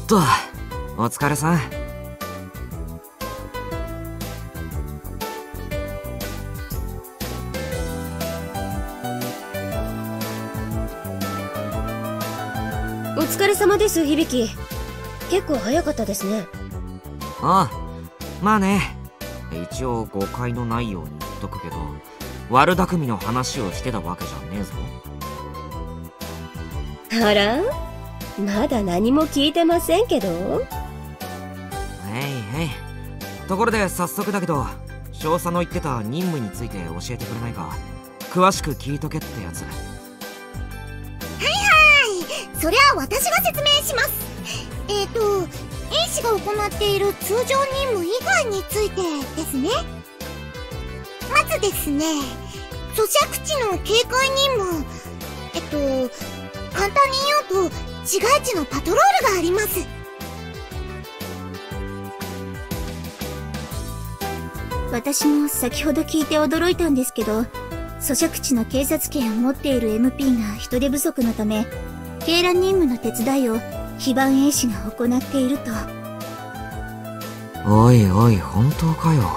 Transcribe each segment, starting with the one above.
と、お疲れさん。 お疲れ様です、響。結構早かったですね。 ああ、まあね。一応誤解のないように言っとくけど、悪巧みの話をしてたわけじゃねえぞ。 あら？まだ何も聞いてませんけど。 へい。ところで早速だけど、少佐の言ってた任務について教えてくれないか。詳しく聞いとけってやつ。 そりゃ私が説明します。兵士が行っている通常任務以外についてですね。まずですね、咀嚼地の警戒任務。簡単に言うと、市街地のパトロールがあります。 私も先ほど聞いて驚いたんですけど、咀嚼地の警察権を持っている MP が人手不足のため、警覧任務の手伝いを非番兵士が行っていると。 おいおい、本当かよ。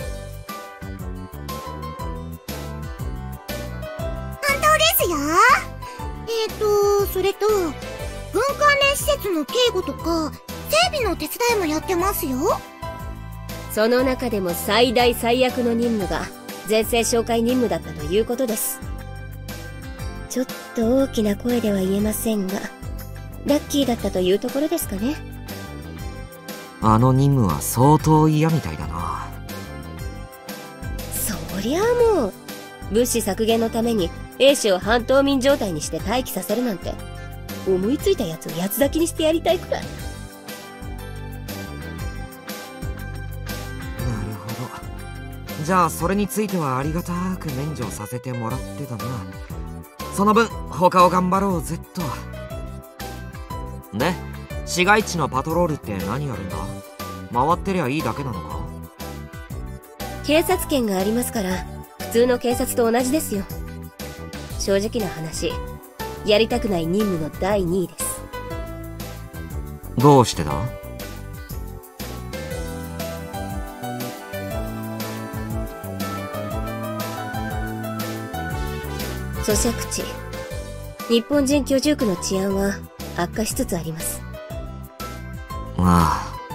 本当ですよ。それと、軍関連施設の警護とか整備の手伝いもやってますよ。 その中でも最大最悪の任務が前線紹介任務だったということです。ちょっと大きな声では言えませんが、ラッキーだったというところですかね。 あの任務は相当嫌みたいだな。 そりゃあもう、物資削減のために兵士を半冬眠状態にして待機させるなんて、思いついたやつを八つ裂きにしてやりたいくらい。 なるほど。じゃあそれについてはありがたく免除させてもらってたな。その分他を頑張ろうぜっと。で、市街地のパトロールって何やるんだ？回ってりゃいいだけなのか？ 警察権がありますから、普通の警察と同じですよ。正直な話、やりたくない任務の第2位です。 どうしてだ？ 咀嚼地、日本人居住区の治安は悪化しつつあります。 ああ。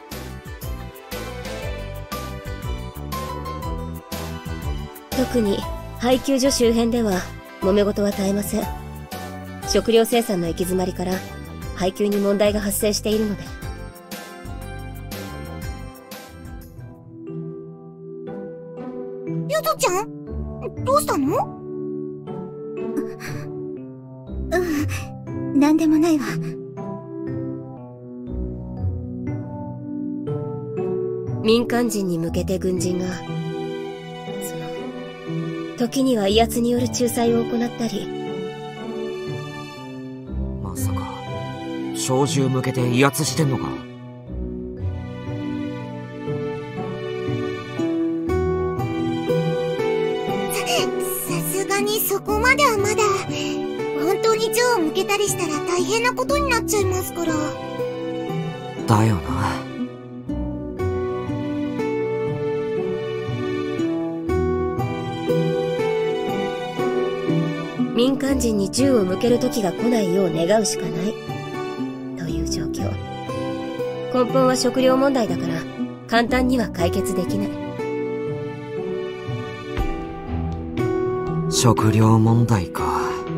特に配給所周辺では揉め事は絶えません。食料生産の行き詰まりから配給に問題が発生しているので。 ゆずちゃん、どうしたの？ なんでもないわ。 民間人に向けて軍人が、時には威圧による仲裁を行ったり。 まさか小銃向けて威圧してんのか？ さすがにそこまではまだ。本当に銃を向けたりしたら大変なことになっちゃいますから。 だよな。 民間人に銃を向ける時が来ないよう願うしかないという状況。根本は食料問題だから簡単には解決できない。 食料問題か。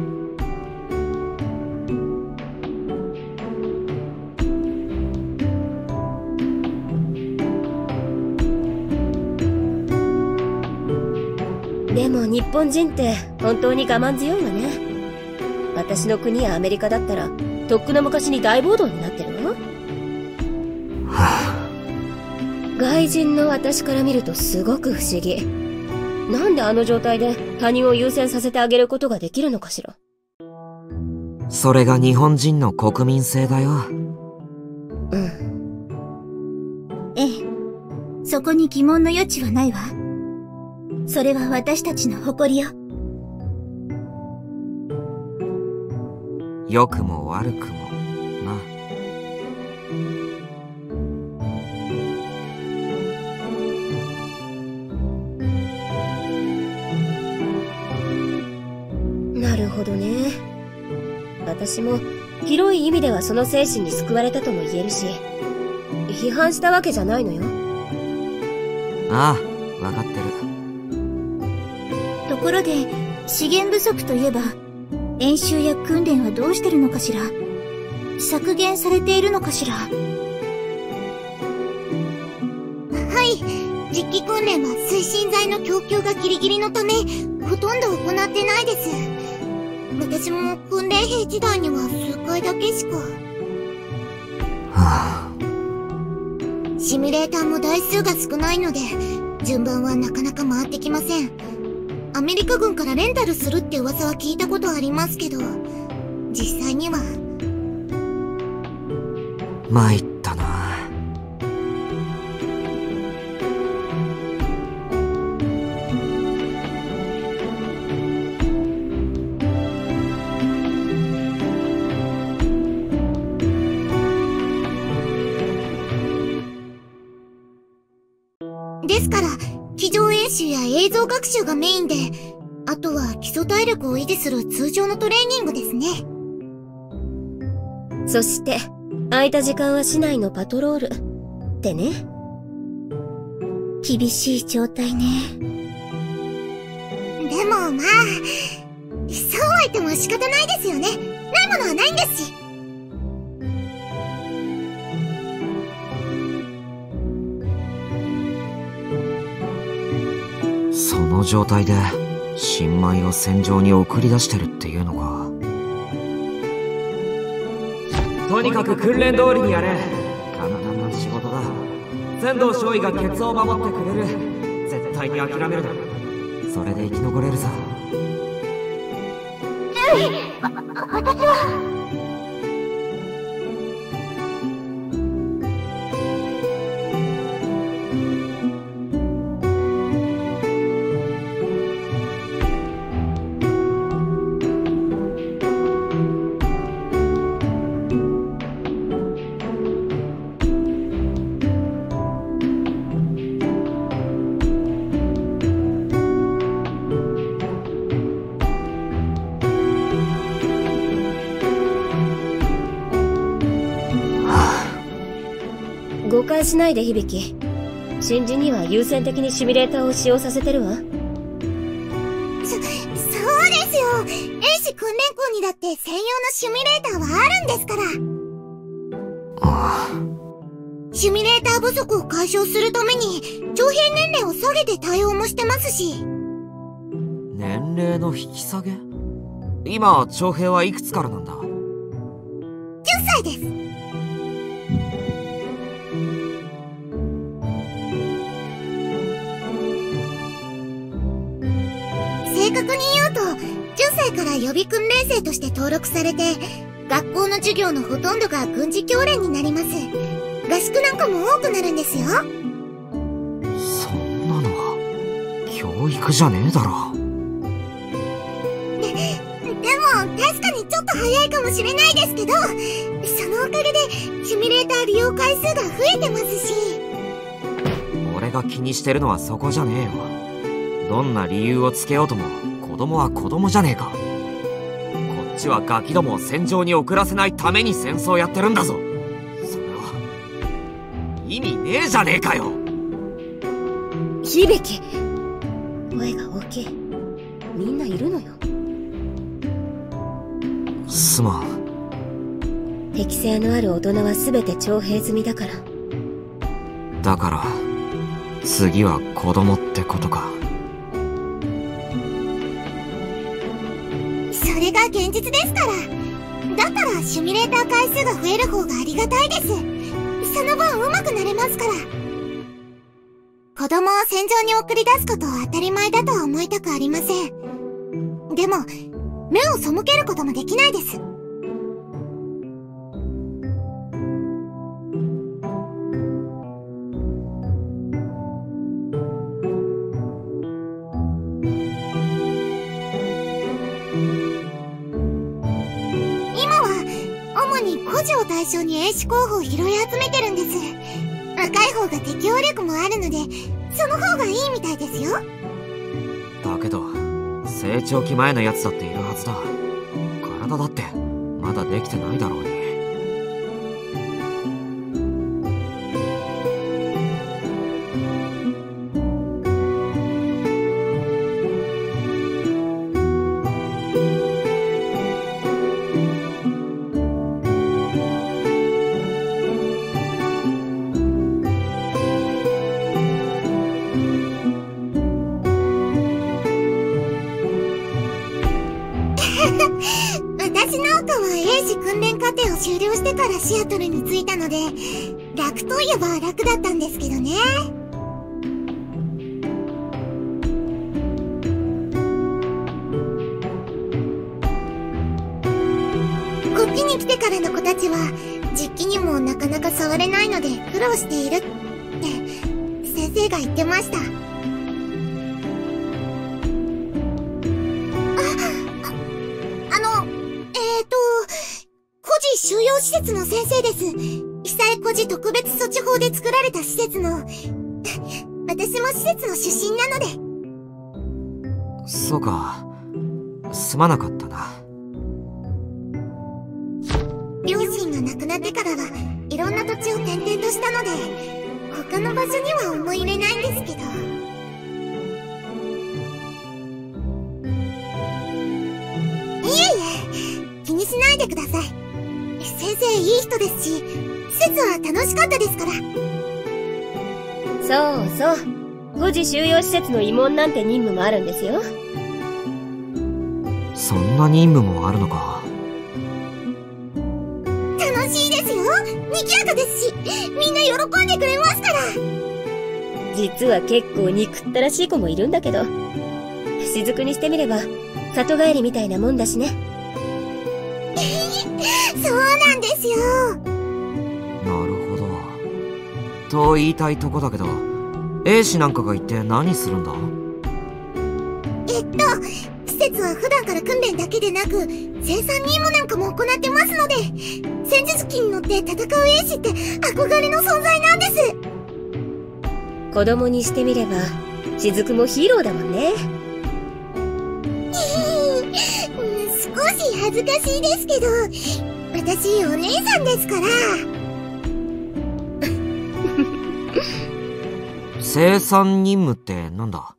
でも日本人って本当に我慢強いわね。私の国やアメリカだったらとっくの昔に大暴動になってるわ。外人の私から見るとすごく不思議。なんであの状態で他人を優先させてあげることができるのかしら。 それが日本人の国民性だよ。 うん。 ええ、そこに疑問の余地はないわ。それは私たちの誇りよ。 良くも悪くもな。 ほどね。私も広い意味ではその精神に救われたとも言えるし、批判したわけじゃないのよ。 ああ、わかってる。 ところで、資源不足といえば、演習や訓練はどうしてるのかしら？削減されているのかしら？ はい、実機訓練は推進剤の供給がギリギリのため、ほとんど行ってないです。私も訓練兵時代には数回だけしか。 はあ、 シミュレーターも台数が少ないので、順番はなかなか回ってきません。アメリカ軍からレンタルするって噂は聞いたことありますけど、実際には。 参ったな。 ですから、机上演習や映像学習がメインで、あとは基礎体力を維持する通常のトレーニングですね。 そして、空いた時間は市内のパトロール。ってね。 厳しい状態ね。 でもまあ、そうは言っても仕方ないですよね。ないものはないんですし。 その状態で新米を戦場に送り出してるっていうのか。とにかく訓練通りにやれ。簡単な仕事だ。仙道少尉がケツを守ってくれる。絶対に諦めるな。それで生き残れるさ。 私は。 誤解しないで響。新人には優先的にシミュレーターを使用させてるわ。 そうですよ。兵士訓練校にだって専用のシミュレーターはあるんですから。 ああ、 シミュレーター不足を解消するために、徴兵年齢を下げて対応もしてますし。 年齢の引き下げ？今、徴兵はいくつからなんだ？ 10 歳です。正確に言うと、10歳から予備訓練生として登録されて、学校の授業のほとんどが軍事教練になります。合宿なんかも多くなるんですよ。 そんなのは、教育じゃねえだろ。 でも、確かにちょっと早いかもしれないですけど、そのおかげで、シミュレーター利用回数が増えてますし。 俺が気にしてるのはそこじゃねえよ。どんな理由をつけようとも子供は子供じゃねえか。こっちはガキどもを戦場に送らせないために戦争やってるんだぞ。それは意味ねえじゃねえかよ。 響、声が大きい。みんないるのよ。 すまん。 適性のある大人は全て徴兵済みだから。 だから次は子供ってことか。 それが現実ですから。だったらシミュレーター回数が増える方がありがたいです。その分上手くなれますから。子供を戦場に送り出すことは当たり前だとは思いたくありません。でも、目を背けることもできないです。孤児を対象に英士候補を拾い集めてるんです。若い方が適応力もあるので、その方がいいみたいですよ。 だけど成長期前のやつだっているはずだ。 体だってまだできてないだろうに。 私なんかは英士訓練課程を修了してからシアトルに着いたので、楽といえば楽だったんですけどね。こっちに来てからの子たちは、実機にもなかなか触れないので苦労しているって先生が言ってました。孤児収容施設の先生です。被災孤児特別措置法で作られた施設の。私も施設の出身なので。 そうか。すまなかったな。 両親が亡くなってからはいろんな土地を転々としたので、他の場所には思い入れないんですけど。いえいえ、気にしないでください。先生いい人ですし、施設は楽しかったですから。 そうそう。孤児収容施設の慰問なんて任務もあるんですよ。 そんな任務もあるのか。 楽しいですよ。賑やかですし、みんな喜んでくれますから。 実は結構憎ったらしい子もいるんだけど、雫にしてみれば里帰りみたいなもんだしね。 そうなんですよ。 なるほど。と言いたいとこだけど、英士なんかが一体何するんだ？ 施設は普段から訓練だけでなく、生産任務なんかも行ってますので、戦術機に乗って戦う英士って憧れの存在なんです。 子供にしてみれば、雫もヒーローだもんね。 少し恥ずかしいですけど、私お姉さんですから。 生産任務ってなんだ？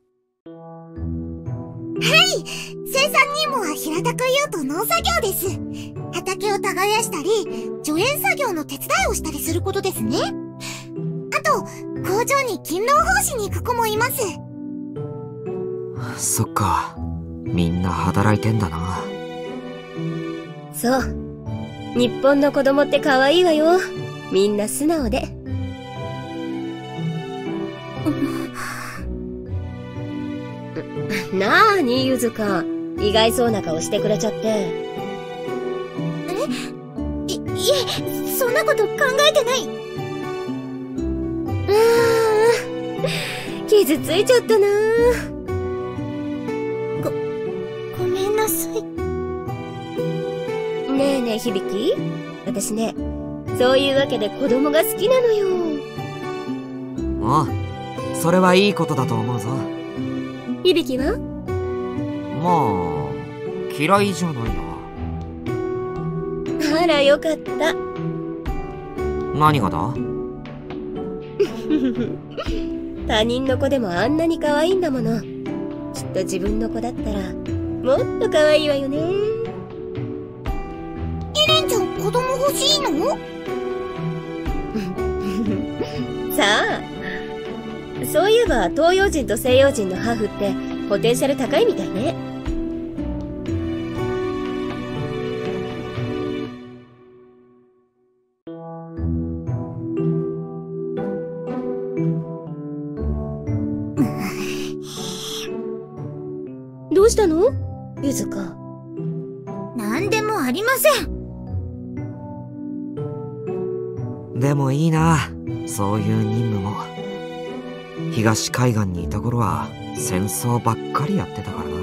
はい、生産任務は平たく言うと農作業です。畑を耕したり、除塩作業の手伝いをしたりすることですね。あと、工場に勤労奉仕に行く子もいます。 そっか、みんな働いてんだな。 そう。日本の子供って可愛いわよ。みんな素直で。なあに、ゆずか。意外そうな顔してくれちゃって。 いえ、そんなこと考えてない。 傷ついちゃったな。 ごめんなさい。 ねえねえ、響き。私ね、そういうわけで子供が好きなのよ。 ああ、それはいいことだと思うぞ。 響きは？ まあ、嫌いじゃないな。 あら、よかった。 何がだ？ 他人の子でもあんなに可愛いんだもの。きっと自分の子だったら、もっと可愛いわよね。 エレンちゃん、子供欲しいの？ さあ、そういえば東洋人と西洋人のハーフってポテンシャル高いみたいね。どうしたの？ゆずか。 なんでもありません。 でもいいな、そういう任務も。東海岸にいた頃は戦争ばっかりやってたからな。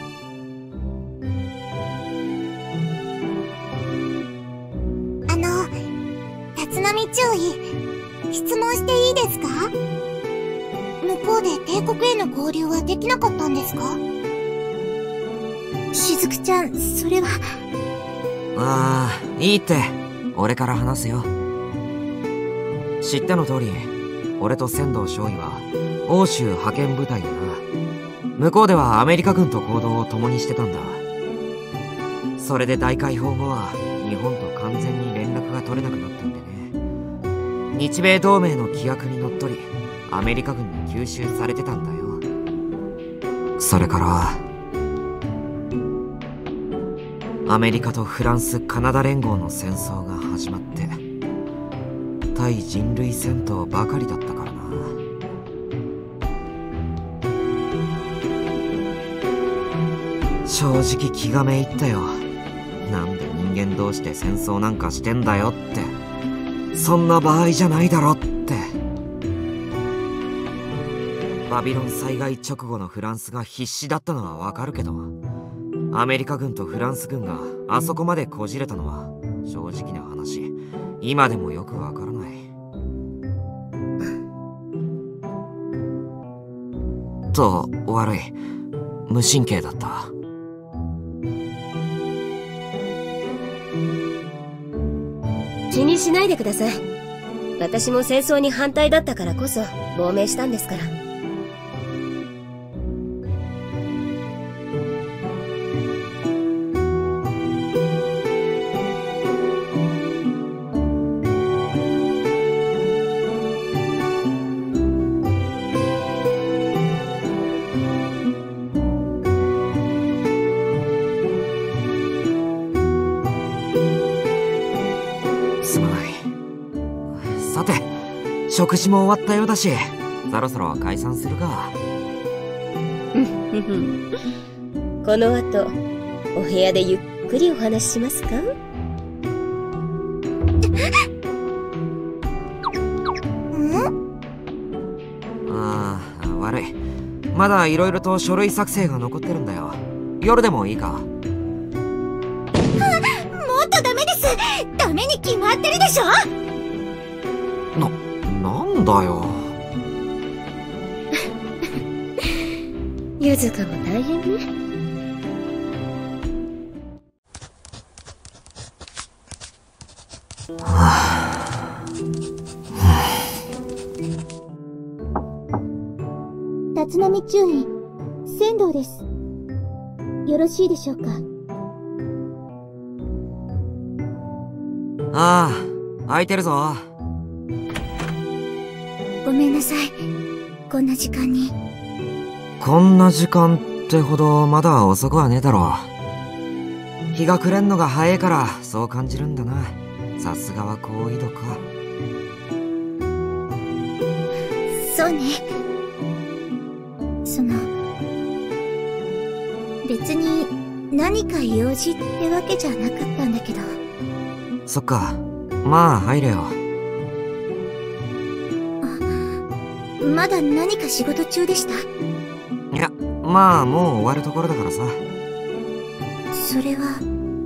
立浪中尉、質問していいですか？向こうで帝国への合流はできなかったんですか？ しずくちゃん、それは。 ああ、いいって。俺から話すよ。知っての通り、俺と仙道少尉は欧州派遣部隊でな。向こうではアメリカ軍と行動を共にしてたんだ。それで大解放後は日本と完全に連絡が取れなくなったんでね。日米同盟の規約にのっとりアメリカ軍に吸収されてたんだよ。それからアメリカとフランス・カナダ連合の戦争が始まって対人類戦闘ばかりだったからな。正直気がめいったよ。なんで人間同士で戦争なんかしてんだよって。そんな場合じゃないだろって。バビロン災害直後のフランスが必死だったのはわかるけど、アメリカ軍とフランス軍があそこまでこじれたのは正直な話今でもよくわからない。悪い。無神経だった。 気にしないでください。私も戦争に反対だったからこそ亡命したんですから。 食事も終わったようだし、そろそろ解散するか。 この後、お部屋でゆっくりお話ししますか？ ああ、悪い。まだいろいろと書類作成が残ってるんだよ。夜でもいいか？ もっとダメです。ダメに決まってるでしょ。 なんだよ。 ゆずかも大変ね。 立浪中尉、仙道です。よろしいでしょうか？ ああ、空いてるぞ。 ごめんなさい。こんな時間に。 こんな時間ってほどまだ遅くはねえだろ。日が暮れんのが早いからそう感じるんだな。さすがは高緯度か。 そうね。別に何か用事ってわけじゃなかったんだけど。 そっか。まあ入れよ。 まだ何か仕事中でした？ いや、まあもう終わるところだからさ。 それは。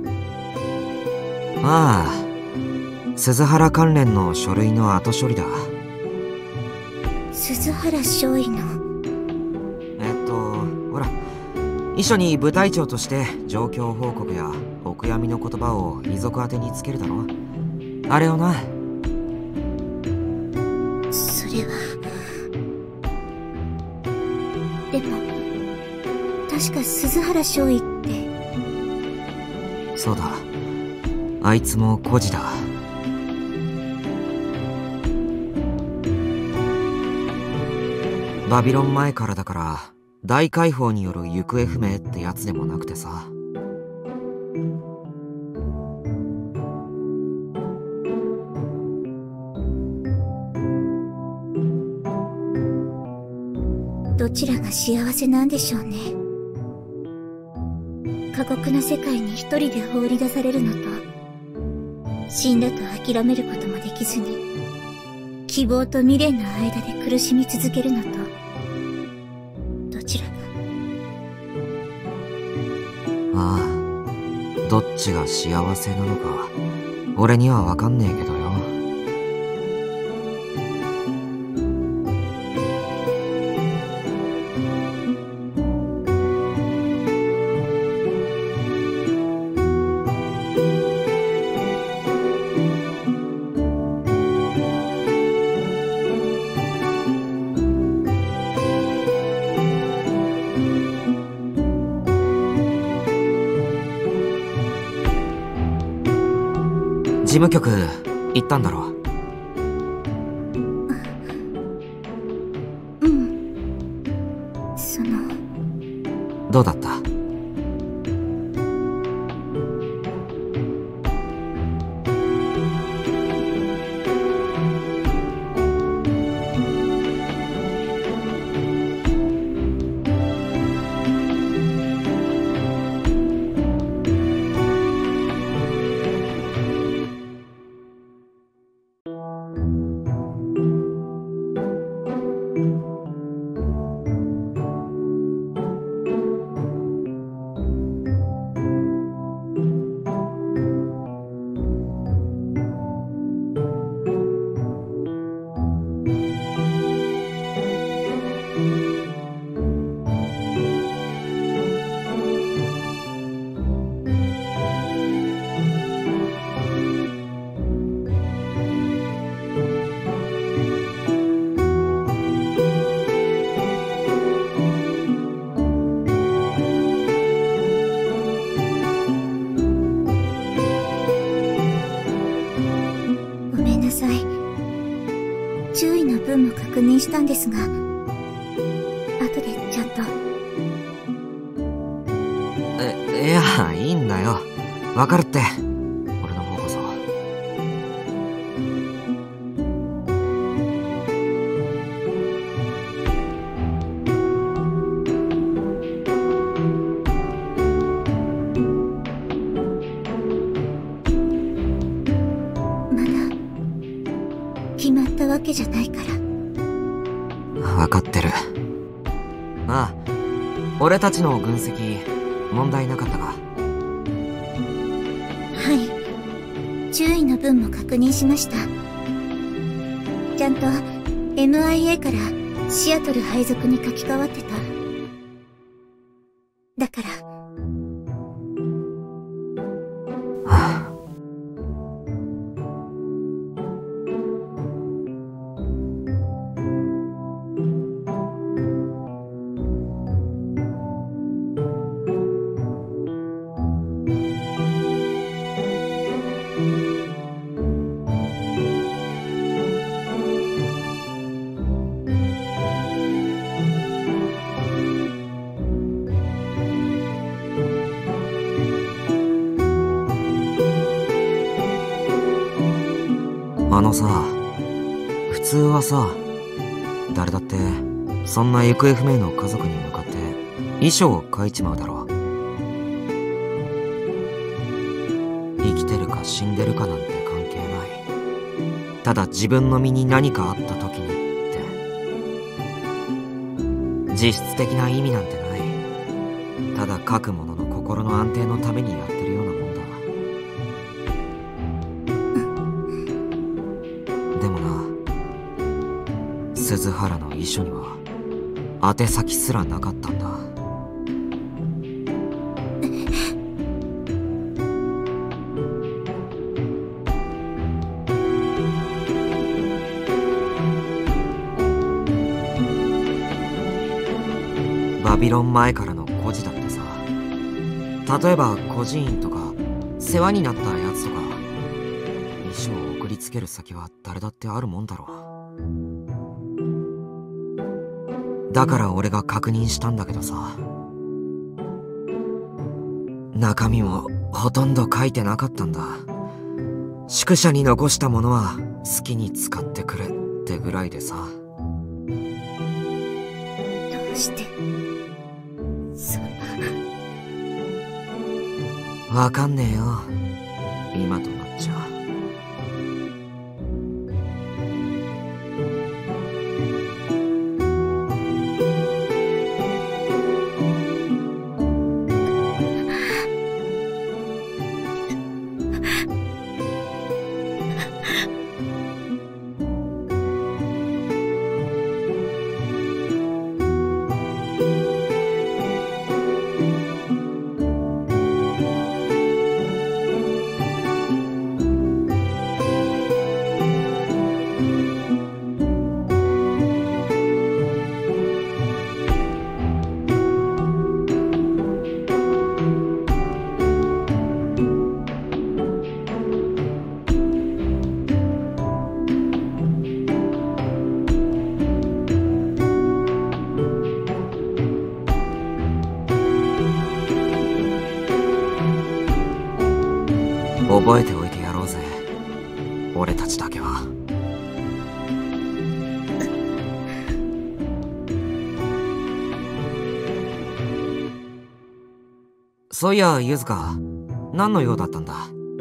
ああ、鈴原関連の書類の後処理だ。 鈴原少尉の。 ほら、遺書に部隊長として状況報告やお悔やみの言葉を遺族宛てにつけるだろ。あれをな。 それは。でも、確か鈴原少尉って。 そうだ。あいつも孤児だ。バビロン前からだから、大解放による行方不明ってやつでもなくてさ。 どちらが幸せなんでしょうね。過酷な世界に一人で放り出されるのと、死んだと諦めることもできずに、希望と未練の間で苦しみ続けるのと、どちらが。 ああ、どっちが幸せなのか、俺にはわかんねえけどよ。 事務局行ったんだろう。 うん。 どうだった？ 注意の分も確認したんですが、後でちゃんと。 いや、いいんだよ。わかるって。俺の方こそ。 まだ決まったわけじゃないから。 わかってる。まあ、俺たちの軍績問題なかったか？ はい。注意の分も確認しました。ちゃんと MIA からシアトル配属に書き換わってた。だから。 さ、普通はさ、誰だってそんな行方不明の家族に向かって遺書を書いちまうだろう。生きてるか死んでるかなんて関係ない。ただ自分の身に何かあった時にって。実質的な意味なんてない。ただ書く者の心の安定のためにやってるようなもんだ。鈴原の遺書には宛先すらなかったんだ。バビロン前からの孤児だってさ、例えば孤児院とか世話になったやつとか、遺書を送りつける先は誰だってあるもんだろう。だから俺が確認したんだけどさ、中身もほとんど書いてなかったんだ。宿舎に残したものは好きに使ってくれってぐらいでさ。 どうしてそんな。 わかんねえよ、今となっちゃ。 覚えておいてやろうぜ、俺たちだけは。そういや、ゆずか、何の用だったんだ？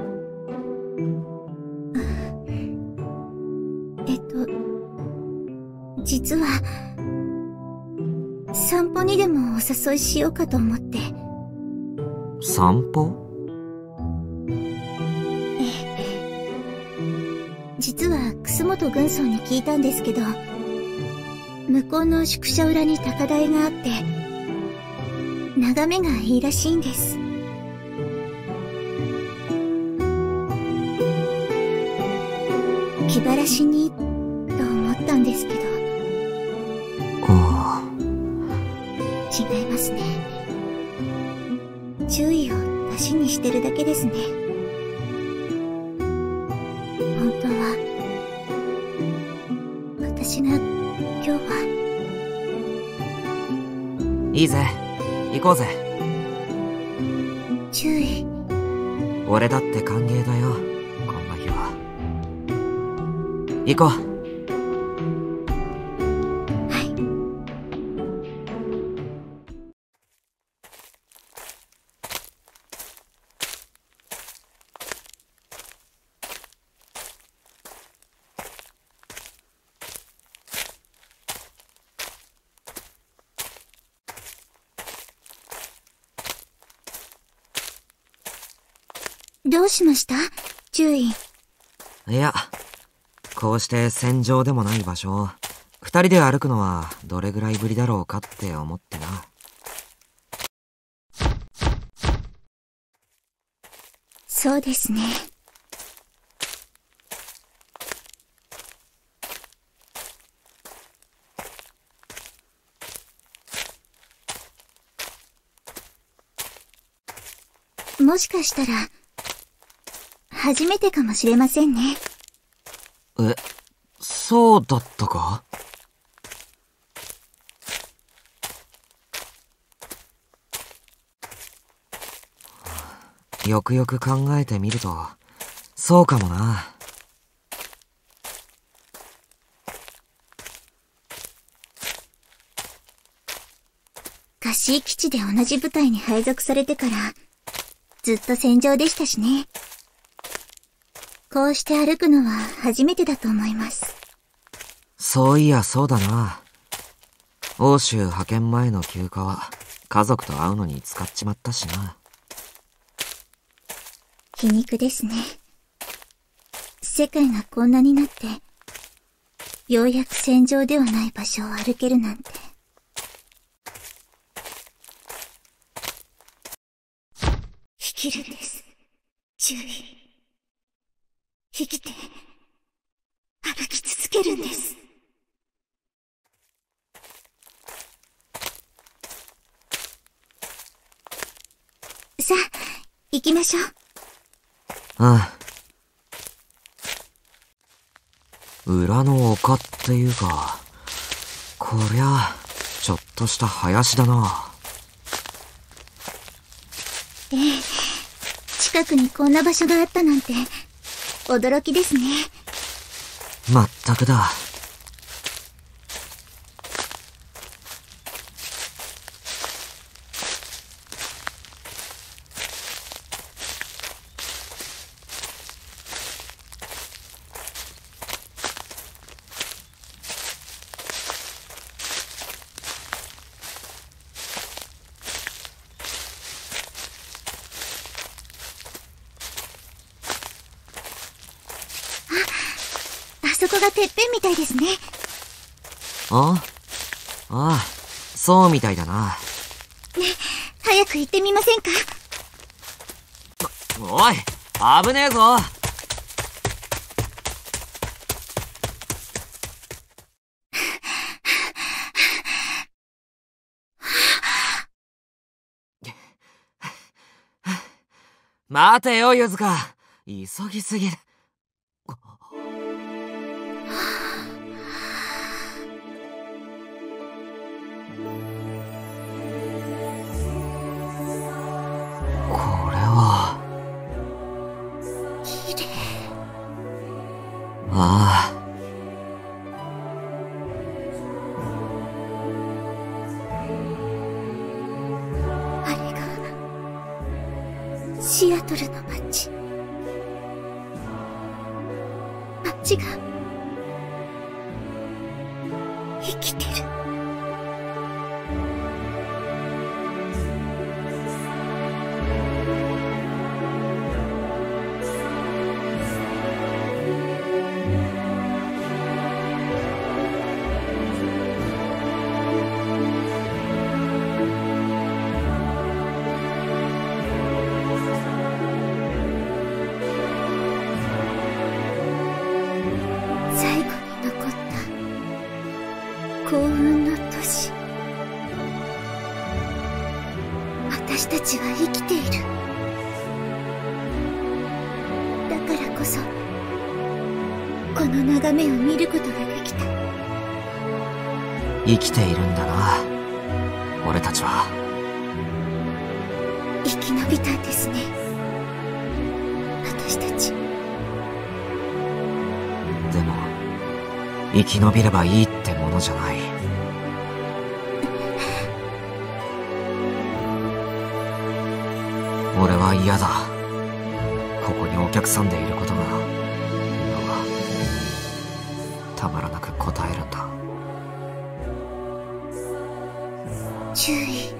実は、散歩にでもお誘いしようかと思って。 散歩？ 実は楠本軍曹に聞いたんですけど、向こうの宿舎裏に高台があって、眺めがいいらしいんです。気晴らしに、と思ったんですけど。違いますね。注意を出しにしてるだけですね。本当は、私が今日は。 いいぜ、行こうぜ。 注意。 俺だって歓迎だよ、こんな日は。行こう。 どうしました？注意。 いや、こうして戦場でもない場所を二人で歩くのはどれぐらいぶりだろうかって思ってな。 そうですね。もしかしたら、初めてかもしれませんね。 え、そうだったか？よくよく考えてみると、そうかもな。 カシー基地で同じ部隊に配属されてから、ずっと戦場でしたしね。こうして歩くのは初めてだと思います。 そういやそうだな。欧州派遣前の休暇は家族と会うのに使っちまったしな。 皮肉ですね。世界がこんなになって、ようやく戦場ではない場所を歩けるなんて。生きるんです。注意。生きて、歩き続けるんです。さあ、行きましょう。 ああ。裏の丘っていうか、こりゃ、ちょっとした林だな。 ええ、近くにこんな場所があったなんて、驚きですね。 まったくだ。 あそこがてっぺんみたいですね。 ああ、そうみたいだな。 ね、早く行ってみませんか？ おい、危ねえぞ。待てよ、ゆずか。急ぎすぎる。 シアトルの街。街が生きてる。最後に残った幸運の年。私たちは生きている。だからこそこの眺めを見ることができた。 生きているんだな、俺たちは。 生き延びたんですね、私たち。 でも生き延びればいいってものじゃない。俺は嫌だ。ここにお客さんでいることが今はたまらなく答えるんだ。 注意。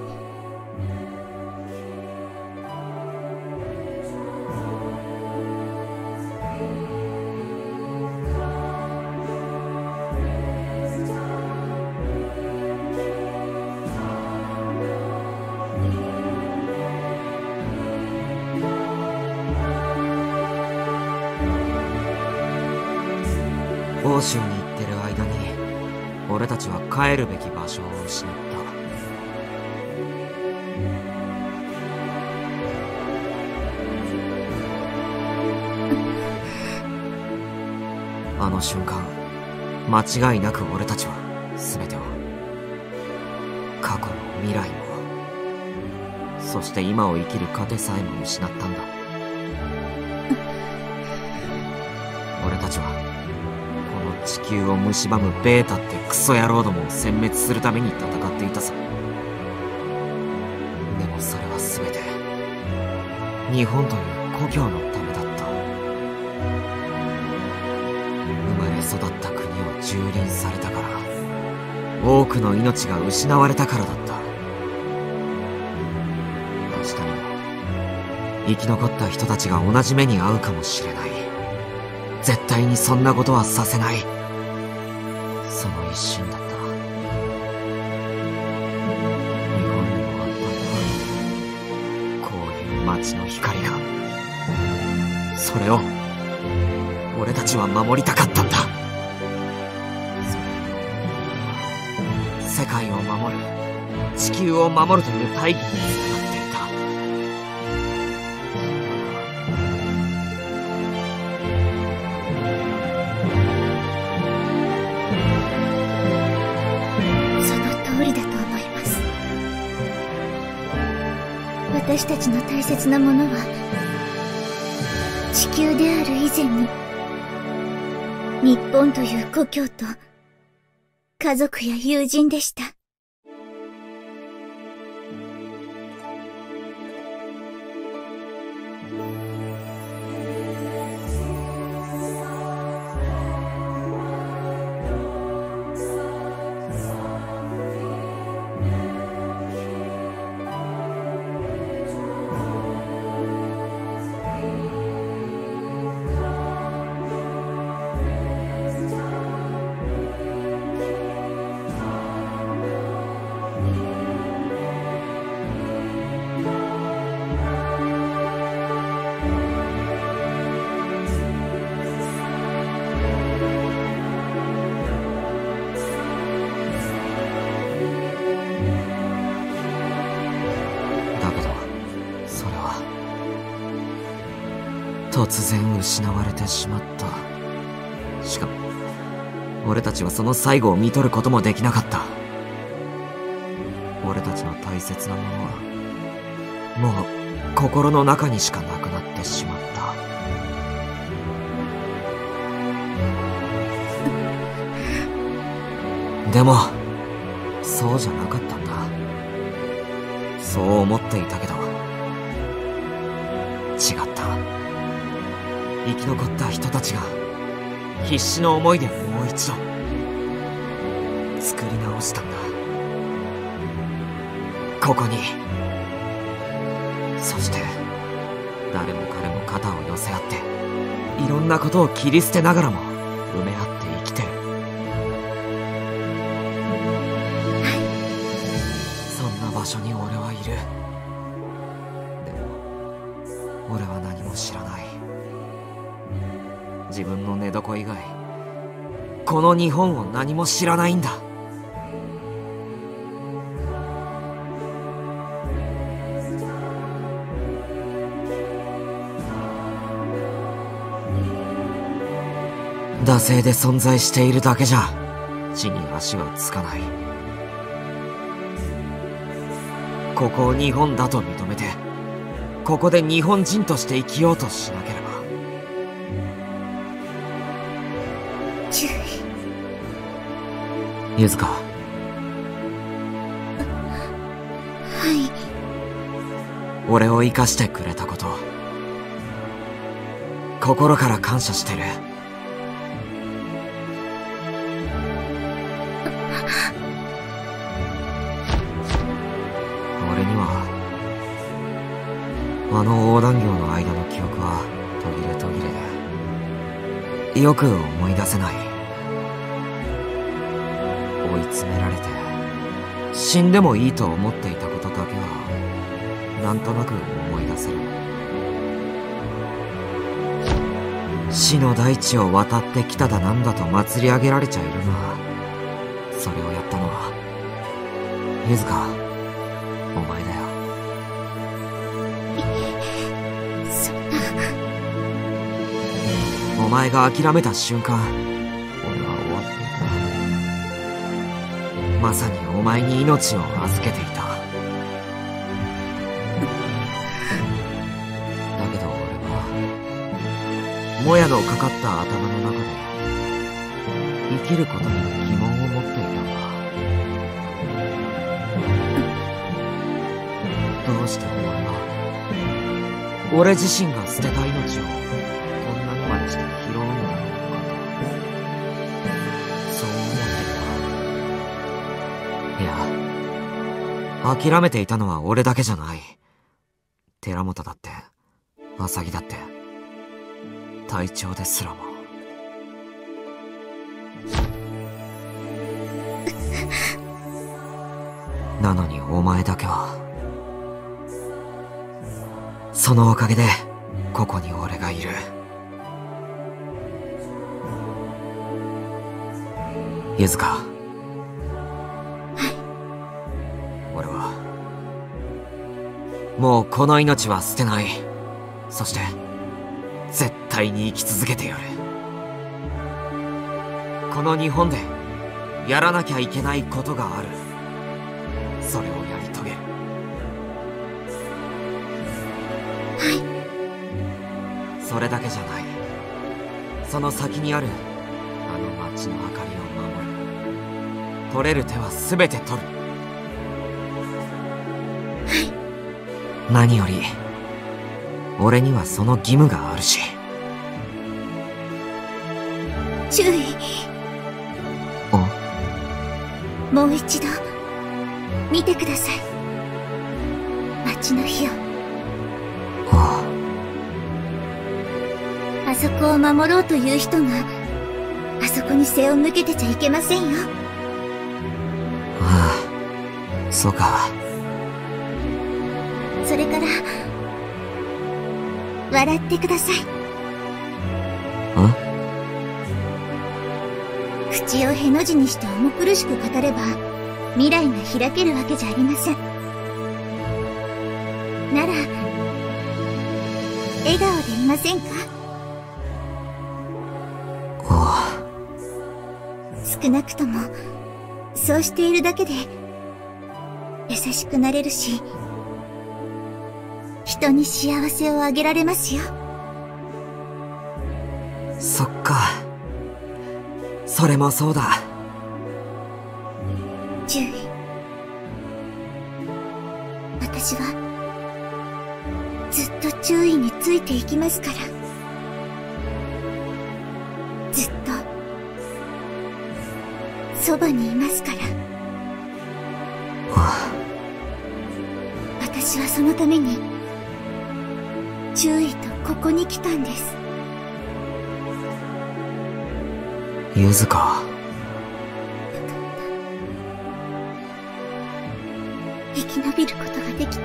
欧州に行ってる間に俺たちは帰るべき場所を失った。あの瞬間、間違いなく俺たちは全てを、過去も未来も、そして今を生きる糧さえも失ったんだ。俺たちはこの地球を蝕むベータってクソ野郎どもを殲滅するために戦っていたさ。でもそれは全て日本という故郷のためだった。生まれ育った国を蹂躙されたから、多くの命が失われたからだった。明日にも生き残った人たちが同じ目に遭うかもしれない。絶対にそんなことはさせない。その一心だった。日本にもあったんだ、こういう街の光が。それを俺たちは守りたかったんだ。それが世界を守る、地球を守るという大義につながっていた。 その通りだと思います。私たちの大切なものは地球である以前に、日本という故郷と家族や友人でした。 突然失われてしまった。しかも俺たちはその最後を見とることもできなかった。俺たちの大切なものはもう心の中にしかなくなってしまった。でもそうじゃなかったんだ。そう思っていたけど、 違った。生き残った人たちが必死の思いでもう一度作り直したんだ、ここに。そして誰も彼も肩を寄せ合っていろんなことを切り捨てながらも埋め合って生きてる。そんな場所に俺はいる。でも俺は何も知らない。自分の寝床以外この日本を何も知らないんだ。惰性で存在しているだけじゃ地に足はつかない。ここを日本だと認めてここで日本人として生きようとしなければ。 注意。 ゆずか。 はい。 俺を生かしてくれたこと心から感謝してる。俺にはあの横断橋の間の記憶は途切れ途切れでよく思い出せない。追い詰められて死んでもいいと思っていたことだけはなんとなく思い出せる。死の大地を渡ってきただなんだと祭り上げられちゃいるが、それをやったのはゆずかお前だよ。 そんな。 お前が諦めた瞬間俺は終わっていた。まさにお前に命を預けていた。だけど俺はもやのかかった頭の中で生きることに疑問を持っていたんだ。どうしてお前は俺自身が捨てた命をこんなにまでして拾うんだろうかとそう思っていた。いや、諦めていたのは俺だけじゃない。寺本だって浅木だって隊長ですらも。なのにお前だけはそのおかげでここに俺がいる。ゆずか。俺はもうこの命は捨てない。そして絶対に生き続けてやる。この日本でやらなきゃいけないことがある。それをやり遂げる。 はい。 それだけじゃない。その先にあるあの街の明かりを守る。取れる手は全て取る。 はい。 何より俺にはその義務があるし。 注意。もう一度見てください。街の火を。あそこを守ろうという人があそこに背を向けてちゃいけませんよ。 そうか。 それから笑ってください。口をへの字にして重苦しく語れば未来が開けるわけじゃありません。なら笑顔でいませんか？少なくともそうしているだけで優しくなれるし、人に幸せをあげられますよ。 そっか。それもそうだ。 注意。私はずっと注意についていきますから。ずっとそばにいますから。私はそのために注意とここに来たんです。 ゆずか。 生き延びることができて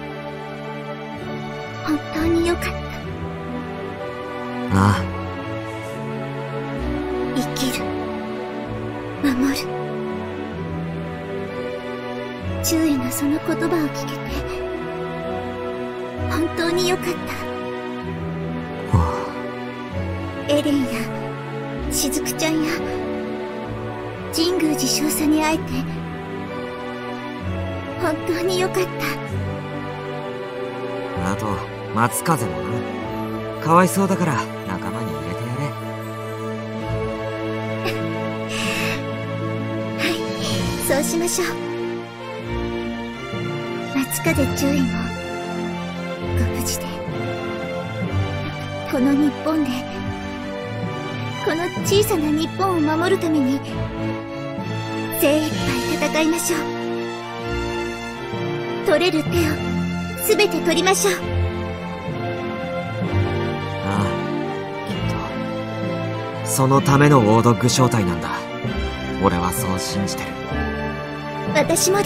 本当に良かった。 ああ。 生きる、守る。注意のその言葉を聞けて本当に良かった。エレンやしずくちゃんや神宮寺少佐に会えて本当に良かった。 あと松風もな。かわいそうだから仲間に入れてやれ。 はい、そうしましょう。松風注意もご無事で、この日本で、この小さな日本を守るために精一杯戦いましょう。取れる手をすべて取りましょう。 ああ、きっとそのためのオードッグ正体なんだ。俺はそう信じてる。 私もです。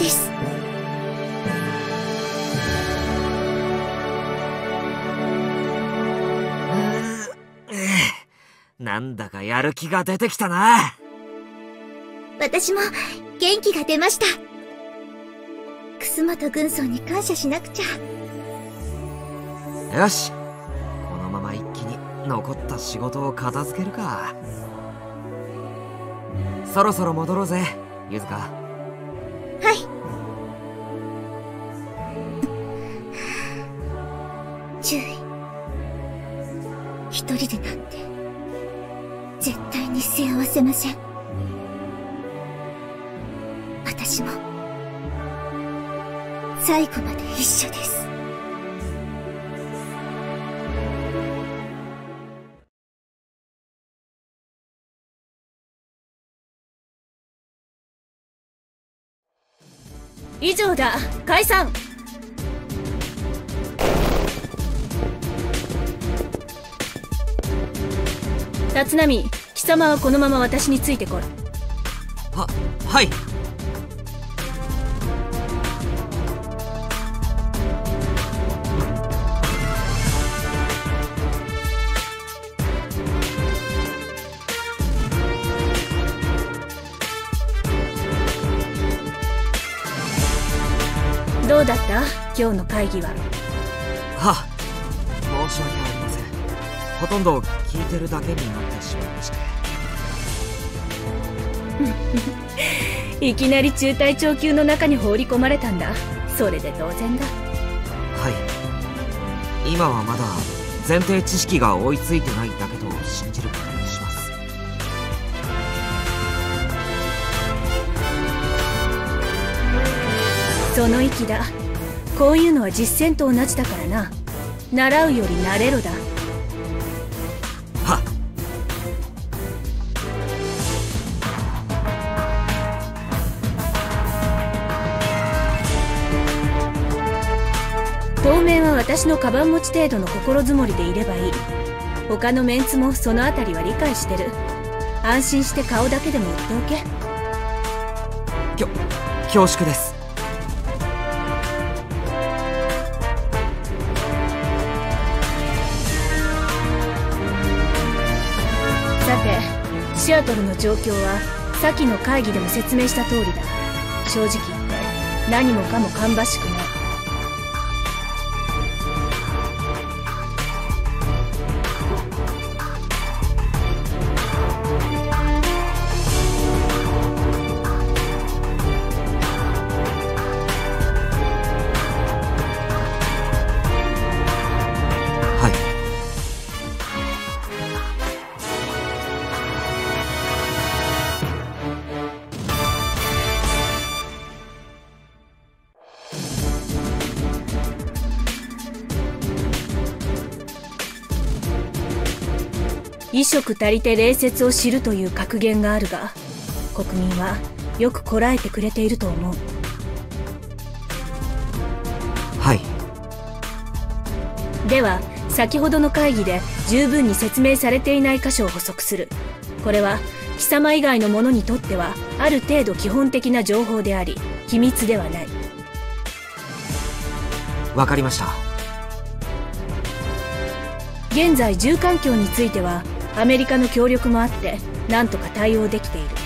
なんだかやる気が出てきたな。 私も元気が出ました。楠本軍曹に感謝しなくちゃ。 よし、このまま一気に残った仕事を片付けるか。そろそろ戻ろうぜ、ゆずか。 はい。注意。一人でなんて絶対に背合わせません。私も最後まで一緒です。 以上だ。解散。立浪、貴様はこのまま私についてこい。 はい。 どうだった今日の会議は。 申し訳ありません。ほとんど聞いてるだけになってしまいまして。 いきなり中隊長級の中に放り込まれたんだ。それで当然だ。 はい。今はまだ前提知識が追いついてないだけと信じることにします。 その域だ。こういうのは実践と同じだからな。習うより慣れろだ。当面は私のカバン持ち程度の心づもりでいればいい。他のメンツもそのあたりは理解してる。安心して顔だけでも売っておけ。 恐縮です。 さて、シアトルの状況は先の会議でも説明した通りだ。正直言って何もかも芳しくない。 衣食足りて礼節を知るという格言があるが、国民はよくこらえてくれていると思う。 はい。 では先ほどの会議で十分に説明されていない箇所を補足する。これは貴様以外の者にとってはある程度基本的な情報であり、秘密ではない。 わかりました。 現在住環境についてはアメリカの協力もあって何とか対応できている。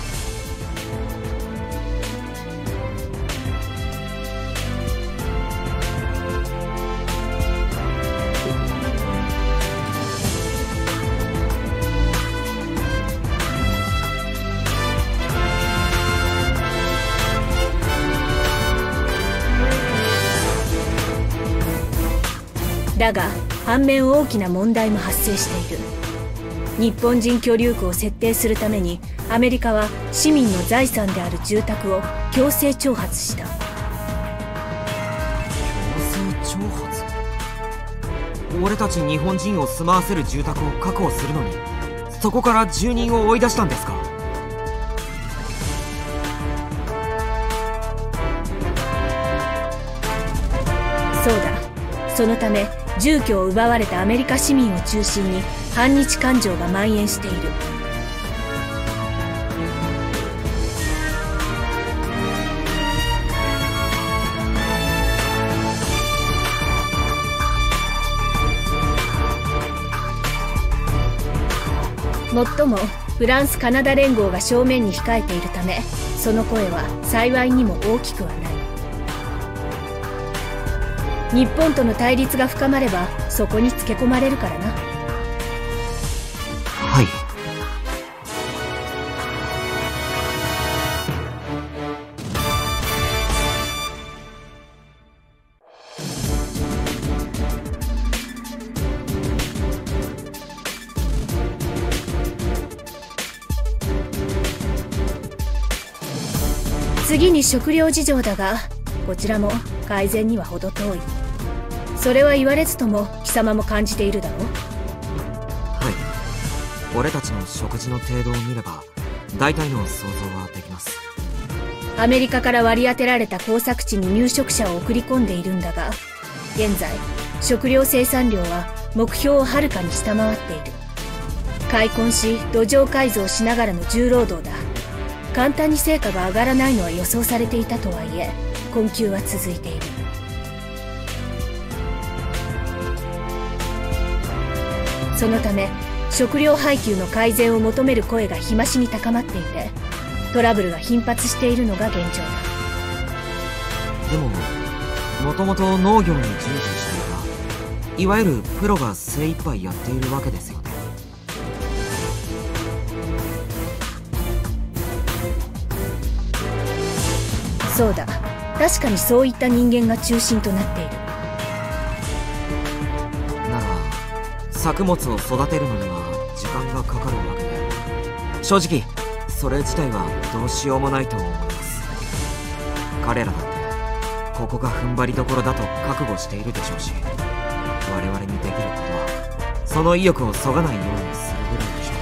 だが反面大きな問題も発生している。日本人居留区を設定するためにアメリカは市民の財産である住宅を強制徴発した。 強制徴発？俺たち日本人を住まわせる住宅を確保するのに、そこから住人を追い出したんですか？ そうだ。そのため住居を奪われたアメリカ市民を中心に反日感情が蔓延している。もっともフランス・カナダ連合が正面に控えているため、その声は幸いにも大きくはない。日本との対立が深まればそこにつけ込まれるからな。 はい。 次に食料事情だが、こちらも改善には程遠い。それは言われずとも貴様も感じているだろう。 はい。俺たちの食事の程度を見れば大体の想像はできます。 アメリカから割り当てられた耕作地に入植者を送り込んでいるんだが、現在食料生産量は目標をはるかに下回っている。開墾し土壌改造しながらの重労働だ。簡単に成果が上がらないのは予想されていたとはいえ、困窮は続いている。そのため食料配給の改善を求める声が日増しに高まっていて、トラブルが頻発しているのが現状だ。 でももともと農業に従事していたいわゆるプロが精一杯やっているわけですよね。 そうだ。確かにそういった人間が中心となっている。 なら作物を育てるのには時間がかかるわけで、正直それ自体はどうしようもないと思います。彼らだってここが踏ん張りどころだと覚悟しているでしょうし、我々にできることはその意欲をそがないようにするぐらいでし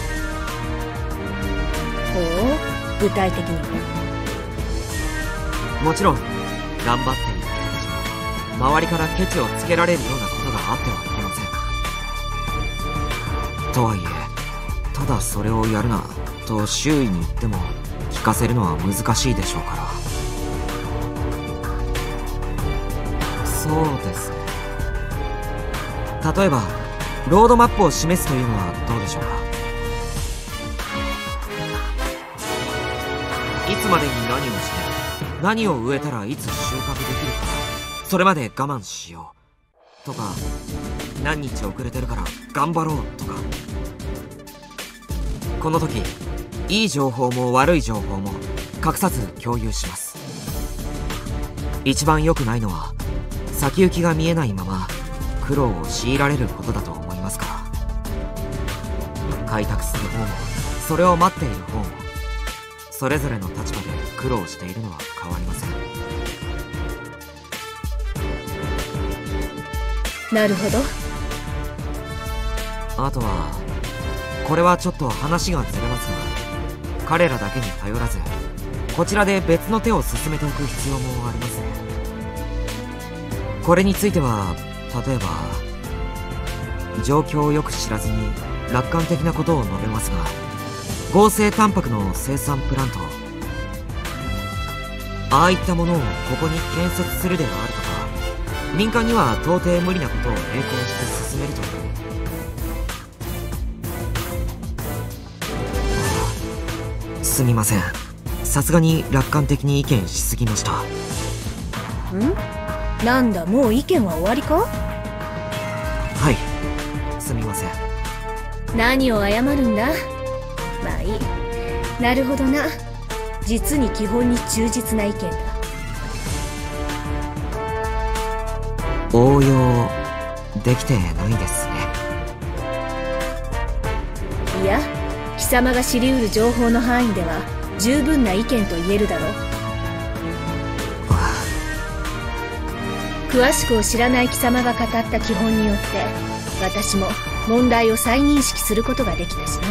ょうか。 ほう、具体的には？ もちろん頑張っている人たちも周りからケチをつけられるようなことがあってはいけません。とはいえただそれをやるなと周囲に言っても聞かせるのは難しいでしょうから。そうですね。例えばロードマップを示すというのはどうでしょうか。いつまでに何をして何を植えたらいつ収穫できるか、それまで我慢しようとか、何日遅れてるから頑張ろうとか。この時いい情報も悪い情報も隠さず共有します。一番良くないのは先行きが見えないまま苦労を強いられることだと思いますから。開拓する方もそれを待っている方もそれぞれの立場で苦労しているのは変わりません。 なるほど。 あとはこれはちょっと話がずれますが、彼らだけに頼らずこちらで別の手を進めておく必要もありますね。これについては例えば状況をよく知らずに楽観的なことを述べますが、合成タンパクの生産プラント、ああいったものをここに建設するであるとか、民間には到底無理なことを並行して進めるという。すみません、さすがに楽観的に意見しすぎました。 なんだ、もう意見は終わりか？ はい、すみません。 何を謝るんだ。まあいい。なるほどな。実に基本に忠実な意見だ。 応用できてないですね。 いや、貴様が知り得る情報の範囲では十分な意見と言えるだろう。詳しくを知らない貴様が語った基本によって私も問題を再認識することができたしな。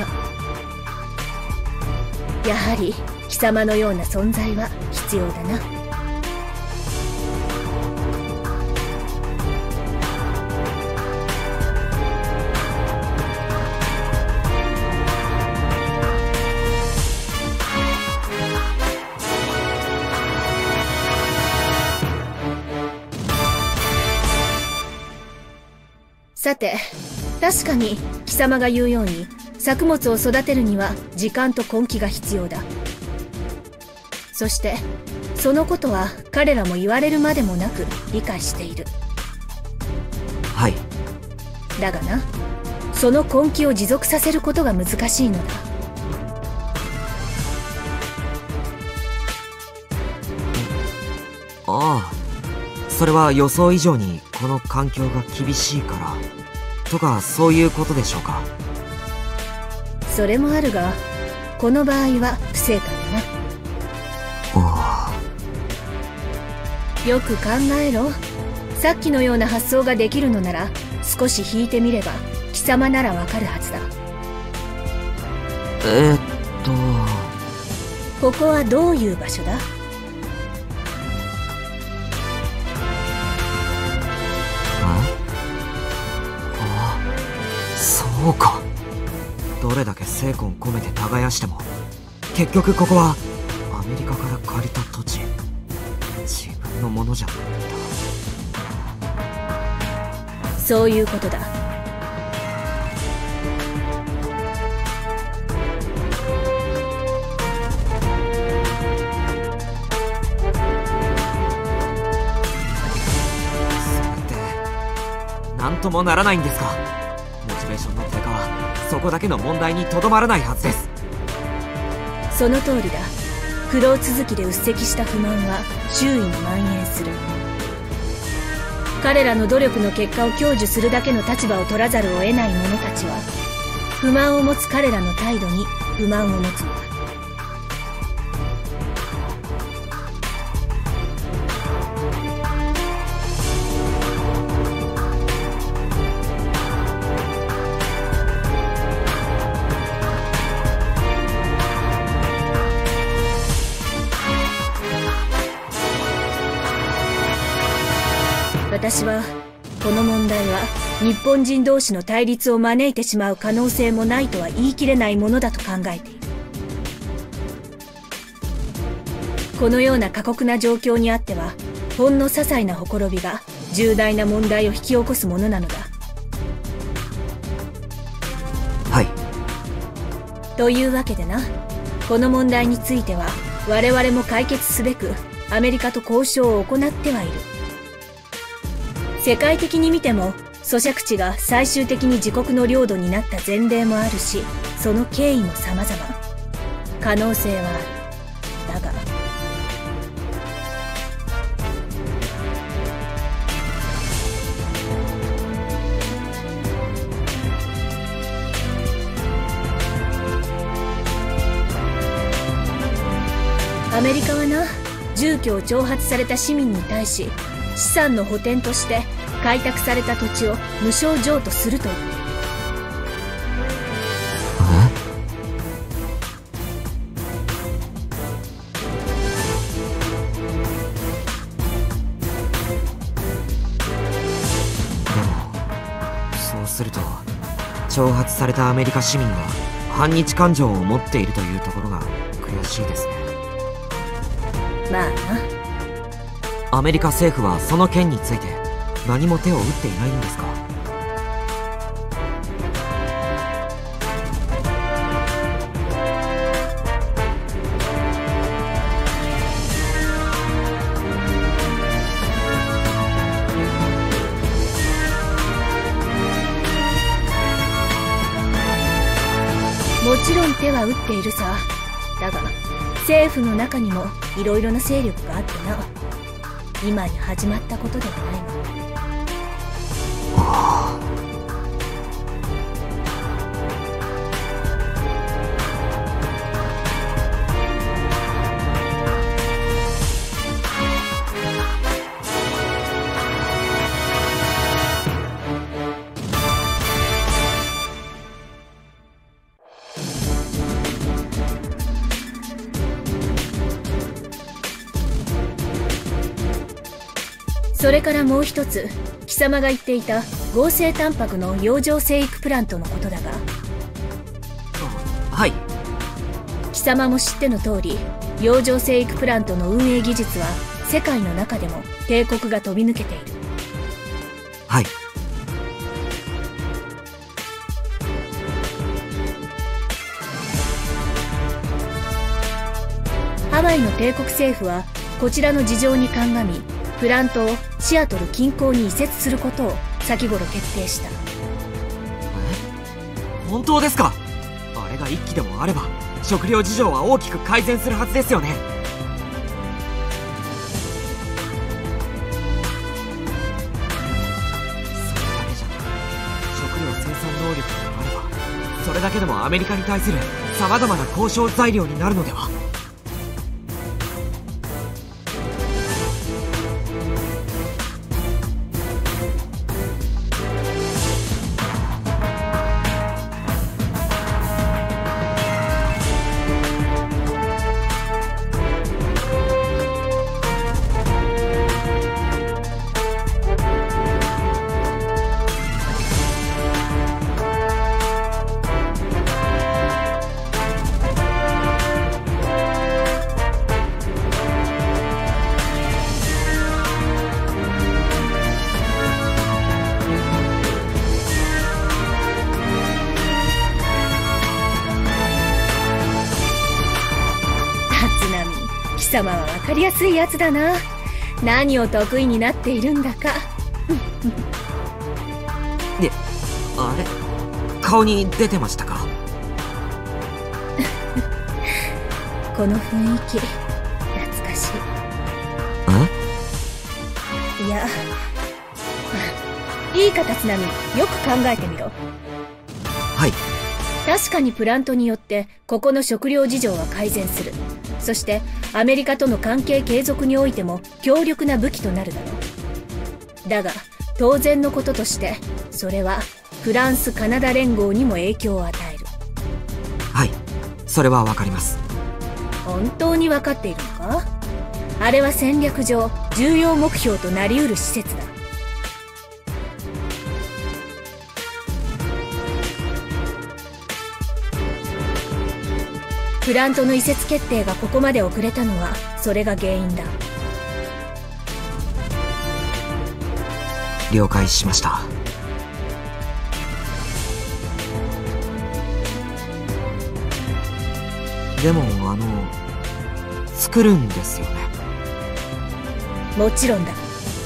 やはり貴様のような存在は必要だな。さて、確かに貴様が言うように作物を育てるには時間と根気が必要だ。そしてそのことは彼らも言われるまでもなく理解している。 はい。 だがな、その根気を持続させることが難しいのだ。 ああ、それは予想以上にこの環境が厳しいからとか、そういうことでしょうか。 それもあるが、この場合は不正解だな。よく考えろ。さっきのような発想ができるのなら少し引いてみれば貴様ならわかるはずだ。ここはどういう場所だ？ そうか。どれだけ精魂込めて耕しても結局ここはアメリカから借りた土地、自分のものじゃないんだ。 そういうことだ。 それって何ともならないんですか？モチベーションの低下はそこだけの問題にとどまらないはずです。 その通りだ。苦労続きでうっせきした不満は周囲に蔓延する。彼らの努力の結果を享受するだけの立場を取らざるを得ない者たちは、不満を持つ彼らの態度に不満を持つのだ。私はこの問題は日本人同士の対立を招いてしまう可能性もないとは言い切れないものだと考えている。このような過酷な状況にあってはほんの些細なほころびが重大な問題を引き起こすものなのだ。 はい。 というわけでな、この問題については我々も解決すべくアメリカと交渉を行ってはいる。世界的に見ても租借地が最終的に自国の領土になった前例もあるし、その経緯も様々。可能性はある。だがアメリカはな、住居を挑発された市民に対し資産の補填として開拓された土地を無償譲渡すると言っている。 すると、挑発されたアメリカ市民が反日感情を持っているというところが悔しいですね。 まあな。 アメリカ政府はその件について何も手を打っていないんですか？ もちろん手は打っているさ。だが政府の中にもいろいろな勢力があってな、今に始まったことではないの。それからもう一つ、貴様が言っていた合成タンパクの洋上生育プラントのことだが。 はい。 貴様も知っての通り、洋上生育プラントの運営技術は世界の中でも帝国が飛び抜けている。 はい。 ハワイの帝国政府はこちらの事情に鑑み、プラントをシアトル近郊に移設することを先頃決定した。 本当ですか？あれが1機でもあれば食料事情は大きく改善するはずですよね。それだけじゃ食料生産能力があれば、それだけでもアメリカに対する様々な交渉材料になるのでは。 貴様は分かりやすいやつだな。何を得意になっているんだか。 あれ、顔に出てましたか？ この雰囲気懐かしい。いや、いいか辰波、よく考えてみろ。 はい。 確かにプラントによってここの食料事情は改善する。そしてアメリカとの関係継続においても強力な武器となるだろう。だが当然のこととして、それはフランス・カナダ連合にも影響を与える。 はい、それはわかります。 本当に分かっているのか？あれは戦略上重要目標となりうる施設だ。プラントの移設決定がここまで遅れたのはそれが原因だ。 了解しました。でも作るんですよね？ もちろんだ。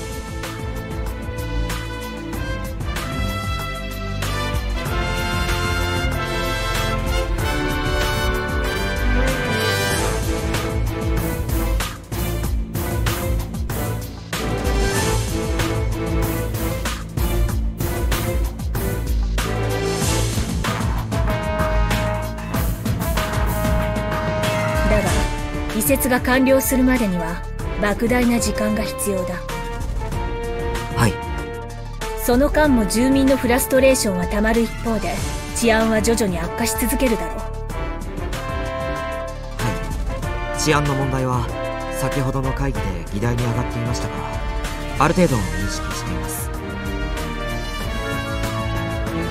移設が完了するまでには莫大な時間が必要だ。 はい。 その間も住民のフラストレーションはたまる一方で、治安は徐々に悪化し続けるだろう。 はい。治安の問題は先ほどの会議で議題に上がっていましたから、ある程度認識しています。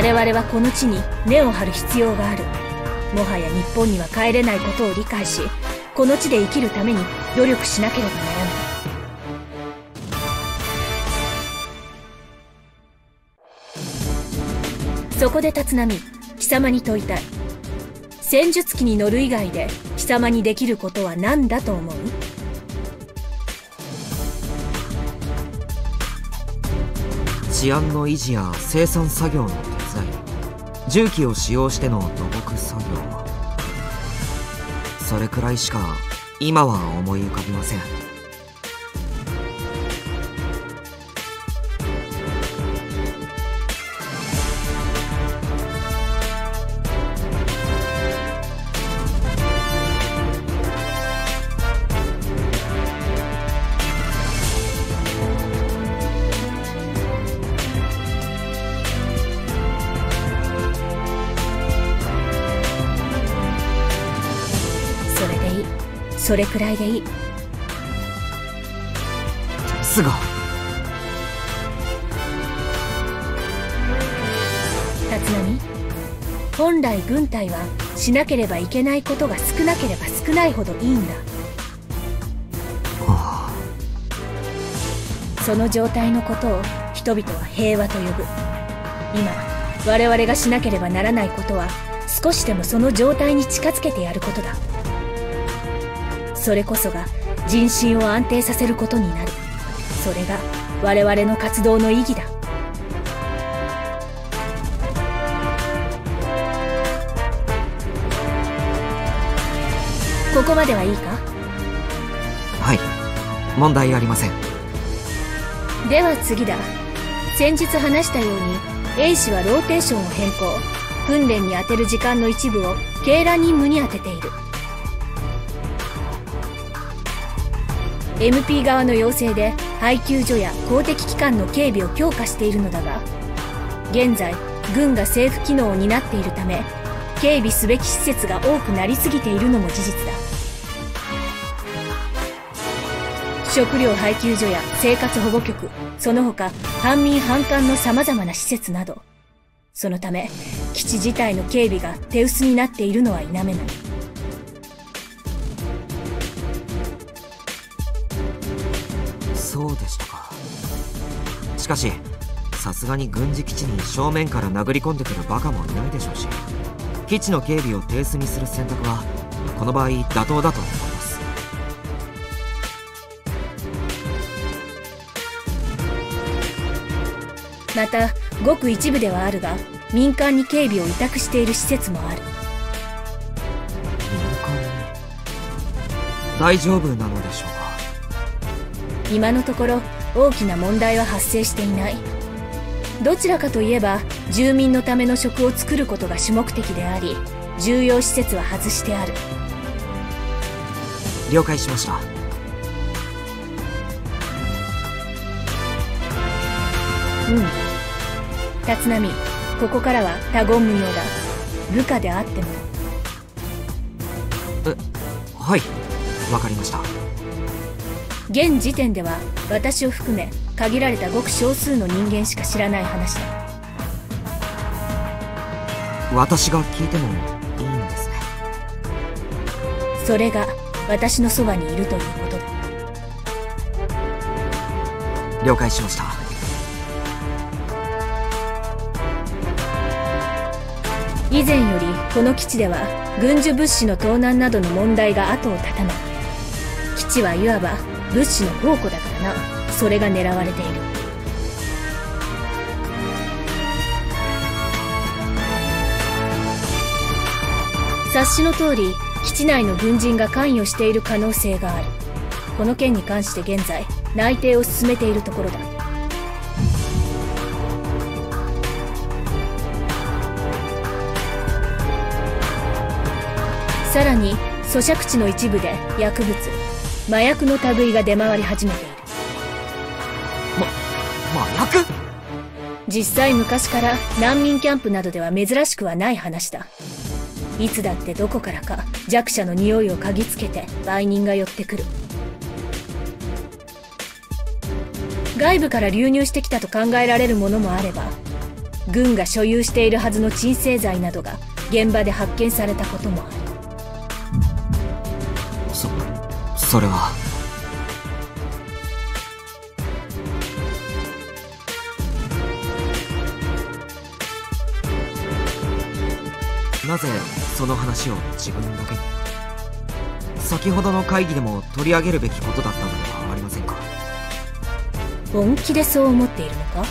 我々はこの地に根を張る必要がある。もはや日本には帰れないことを理解し、この地で生きるために努力しなければならない。そこで立浪、貴様に問いたい。戦術機に乗る以外で貴様にできることは何だと思う？ 治安の維持や生産作業の手伝い、重機を使用しての土木作業、それくらいしか今は思い浮かびません。 それくらいでいい。 ですが、 立浪、本来軍隊はしなければいけないことが少なければ少ないほどいいんだ。その状態のことを人々は平和と呼ぶ。今我々がしなければならないことは、少しでもその状態に近づけてやることだ。それこそが人心を安定させることになる。それが我々の活動の意義だ。ここまではいいか？ はい、問題ありません。 では次だ。先日話したように、A氏はローテーションを変更。訓練に充てる時間の一部を鶏卵任務に充てている。MP 側の要請で配給所や公的機関の警備を強化しているのだが、現在軍が政府機能を担っているため、警備すべき施設が多くなりすぎているのも事実だ。食料配給所や生活保護局、その他官民反官の様々な施設など、そのため基地自体の警備が手薄になっているのは否めない。 そうでしたか。しかしさすがに軍事基地に正面から殴り込んでくるバカもいないでしょうし、基地の警備を手薄にする選択はこの場合妥当だと思います。 またごく一部ではあるが、民間に警備を委託している施設もある。 民間に大丈夫なのでしょうか？ 今のところ大きな問題は発生していない。どちらかといえば住民のための食を作ることが主目的であり、重要施設は外してある。 了解しました。 立浪、ここからは他言無用だ。部下であっても。 はい、わかりました。 現時点では私を含め限られたごく少数の人間しか知らない話だ。 私が聞いてもいいんですね？ それが私のそばにいるということだ。 了解しました。 以前よりこの基地では軍需物資の盗難などの問題が後を絶たない。基地はいわば物資の宝庫だからな。それが狙われている。察しの通り、基地内の軍人が関与している可能性がある。この件に関して現在内偵を進めているところだ。さらに咀嚼地の一部で薬物、麻薬の類が出回り始めている。 麻薬？ 実際昔から難民キャンプなどでは珍しくはない話だ。いつだってどこからか弱者の匂いを嗅ぎつけて売人が寄ってくる。外部から流入してきたと考えられるものもあれば、 軍が所有しているはずの鎮静剤などが現場で発見されたこともある。 それは。なぜその話を自分だけに？先ほどの会議でも取り上げるべきことだったのではありませんか？ 本気でそう思っているのか？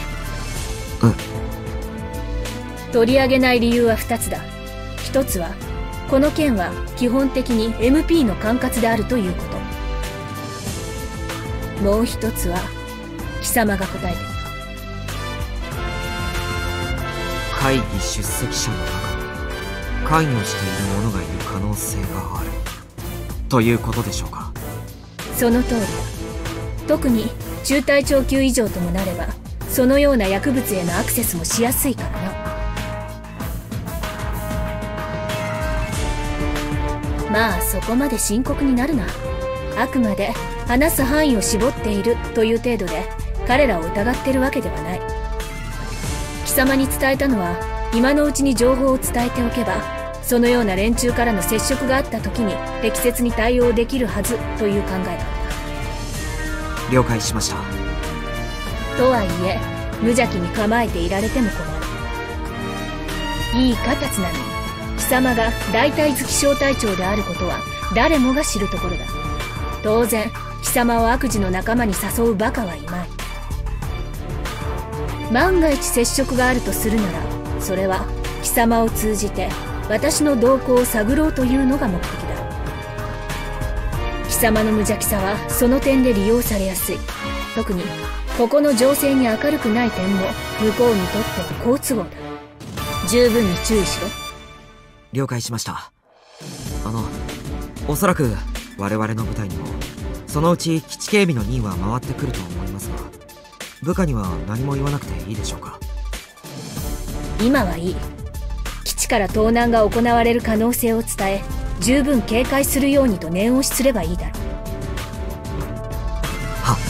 取り上げない理由は2つだ。1つはこの件は基本的に MP の管轄であるということ。もう1つは貴様が答えてみろ。 会議出席者の中に関与している者がいる可能性があるということでしょうか？ その通りだ。特に中隊長級以上ともなればそのような薬物へのアクセスもしやすいからな。まあそこまで深刻になるな。あくまで話す範囲を絞っているという程度で彼らを疑ってるわけではない。貴様に伝えたのは今のうちに情報を伝えておけばそのような連中からの接触があった時に適切に対応できるはずという考えからだ。 了解しました。 とはいえ無邪気に構えていられても困る。いいか立浪、貴様が大隊月小隊長であることは誰もが知るところだ。当然貴様を悪事の仲間に誘うバカはいまい。万が一接触があるとするならそれは貴様を通じて私の動向を探ろうというのが目的だ。貴様の無邪気さはその点で利用されやすい。特にここの情勢に明るくない点も向こうにとっては好都合だ。十分に注意しろ。 了解しました。おそらく我々の部隊にもそのうち基地警備の任は回ってくると思いますが、部下には何も言わなくていいでしょうか？ 今はいい。基地から盗難が行われる可能性を伝え十分警戒するようにと念押しすればいいだろう。 はっ。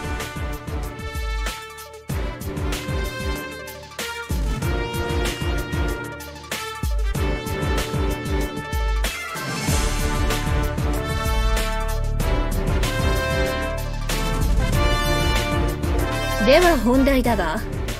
では本題だが、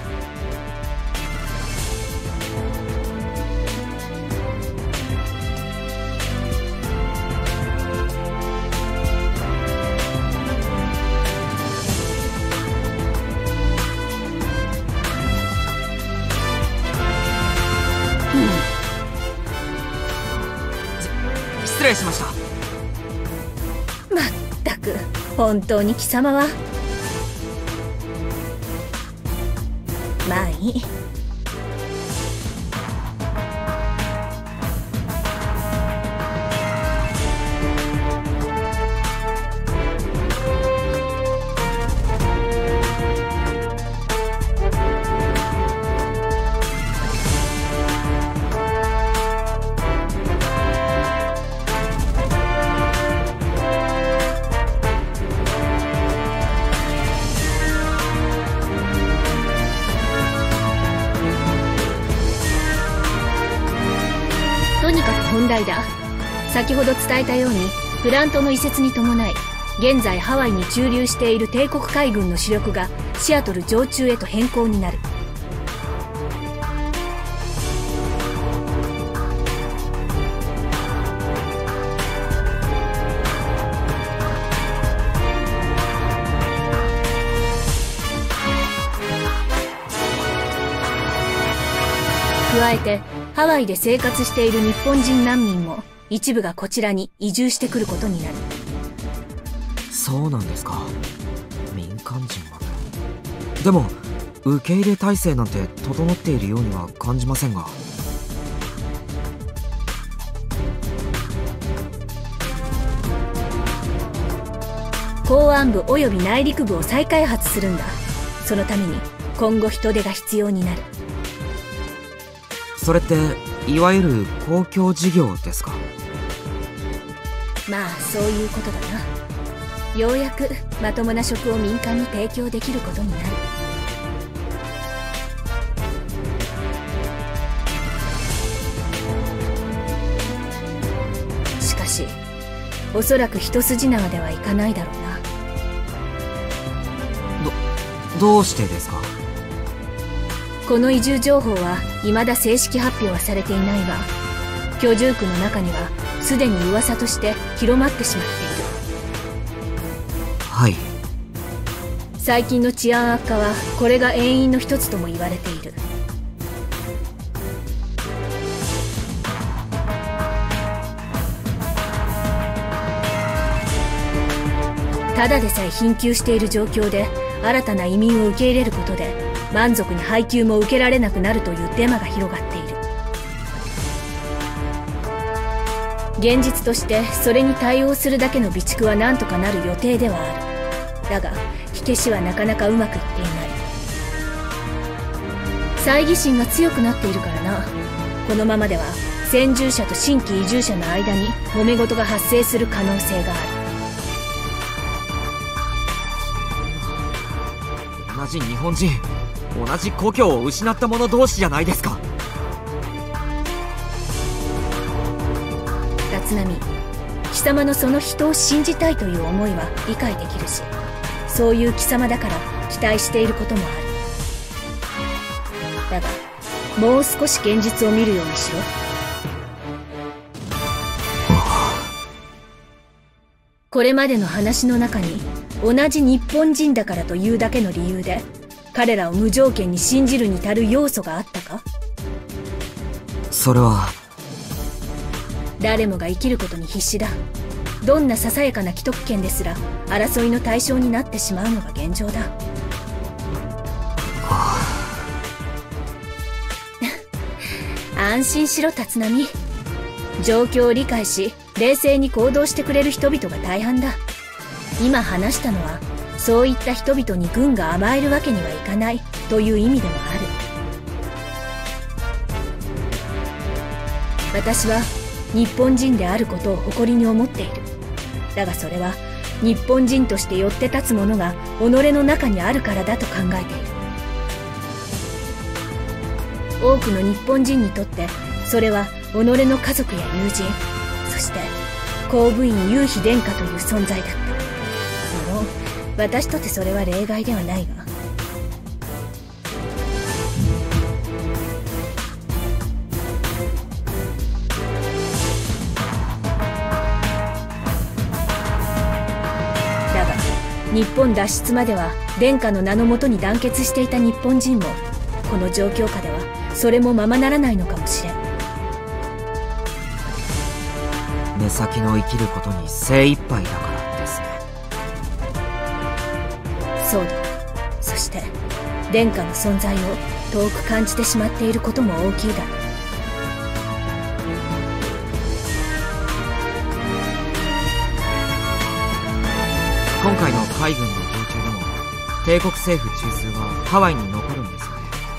失礼しました。 まったく本当に貴様は。まあいい。とにかく本題だ。先ほど伝えたようにプラントの移設に伴い現在ハワイに駐留している帝国海軍の主力がシアトル常駐へと変更になる。加えてハワイで生活している日本人難民も一部がこちらに移住してくることになる。 そうなんですか。民間人まで。でも受け入れ体制なんて整っているようには感じませんが。 港湾部および内陸部を再開発するんだ。そのために今後人手が必要になる。 それっていわゆる公共事業ですか？ まあそういうことだな。ようやくまともな職を民間に提供できることになる。 し、おそらく一筋縄ではいかないだろうな。 どうしてですか？ この移住情報は未だ正式発表はされていないが、居住区の中にはすでに噂として広まってしまっている。 はい。 最近の治安悪化はこれが遠因の一つとも言われている。ただでさえ貧窮している状況で新たな移民を受け入れることで満足に配給も受けられなくなるというデマが広がっている。現実としてそれに対応するだけの備蓄は何とかなる予定ではある。だが火消しはなかなかうまくいっていない。猜疑心が強くなっているからな。このままでは先住者と新規移住者の間に揉め事が発生する可能性がある。 同じ日本人、同じ故郷を失った者同士じゃないですか。 立浪、貴様のその人を信じたいという思いは理解できるし、そういう貴様だから期待していることもある。だがもう少し現実を見るようにしろ。これまでの話の中に同じ日本人だからというだけの理由で彼らを無条件に信じるに足る要素があったか？ それは誰もが生きることに必死だ。どんなささやかな既得権ですら争いの対象になってしまうのが現状だ。安心しろ立浪。状況を理解し冷静に行動してくれる人々が大半だ。今話したのはそういった人々に軍が甘えるわけにはいかないという意味でもある。私は日本人であることを誇りに思っている。だがそれは日本人として寄って立つものが己の中にあるからだと考えている。多くの日本人にとってそれは己の家族や友人、そして公務員有妃殿下という存在だった。無論私とてそれは例外ではないが。だが日本脱出までは殿下の名のもとに団結していた日本人もこの状況下ではそれもままならないのかもしれん。 目先の生きることに精一杯だからですね。 そうだ。そして殿下の存在を遠く感じてしまっていることも大きいだろう。 今回の海軍の常駐でも帝国政府中枢はハワイに残るんですよね。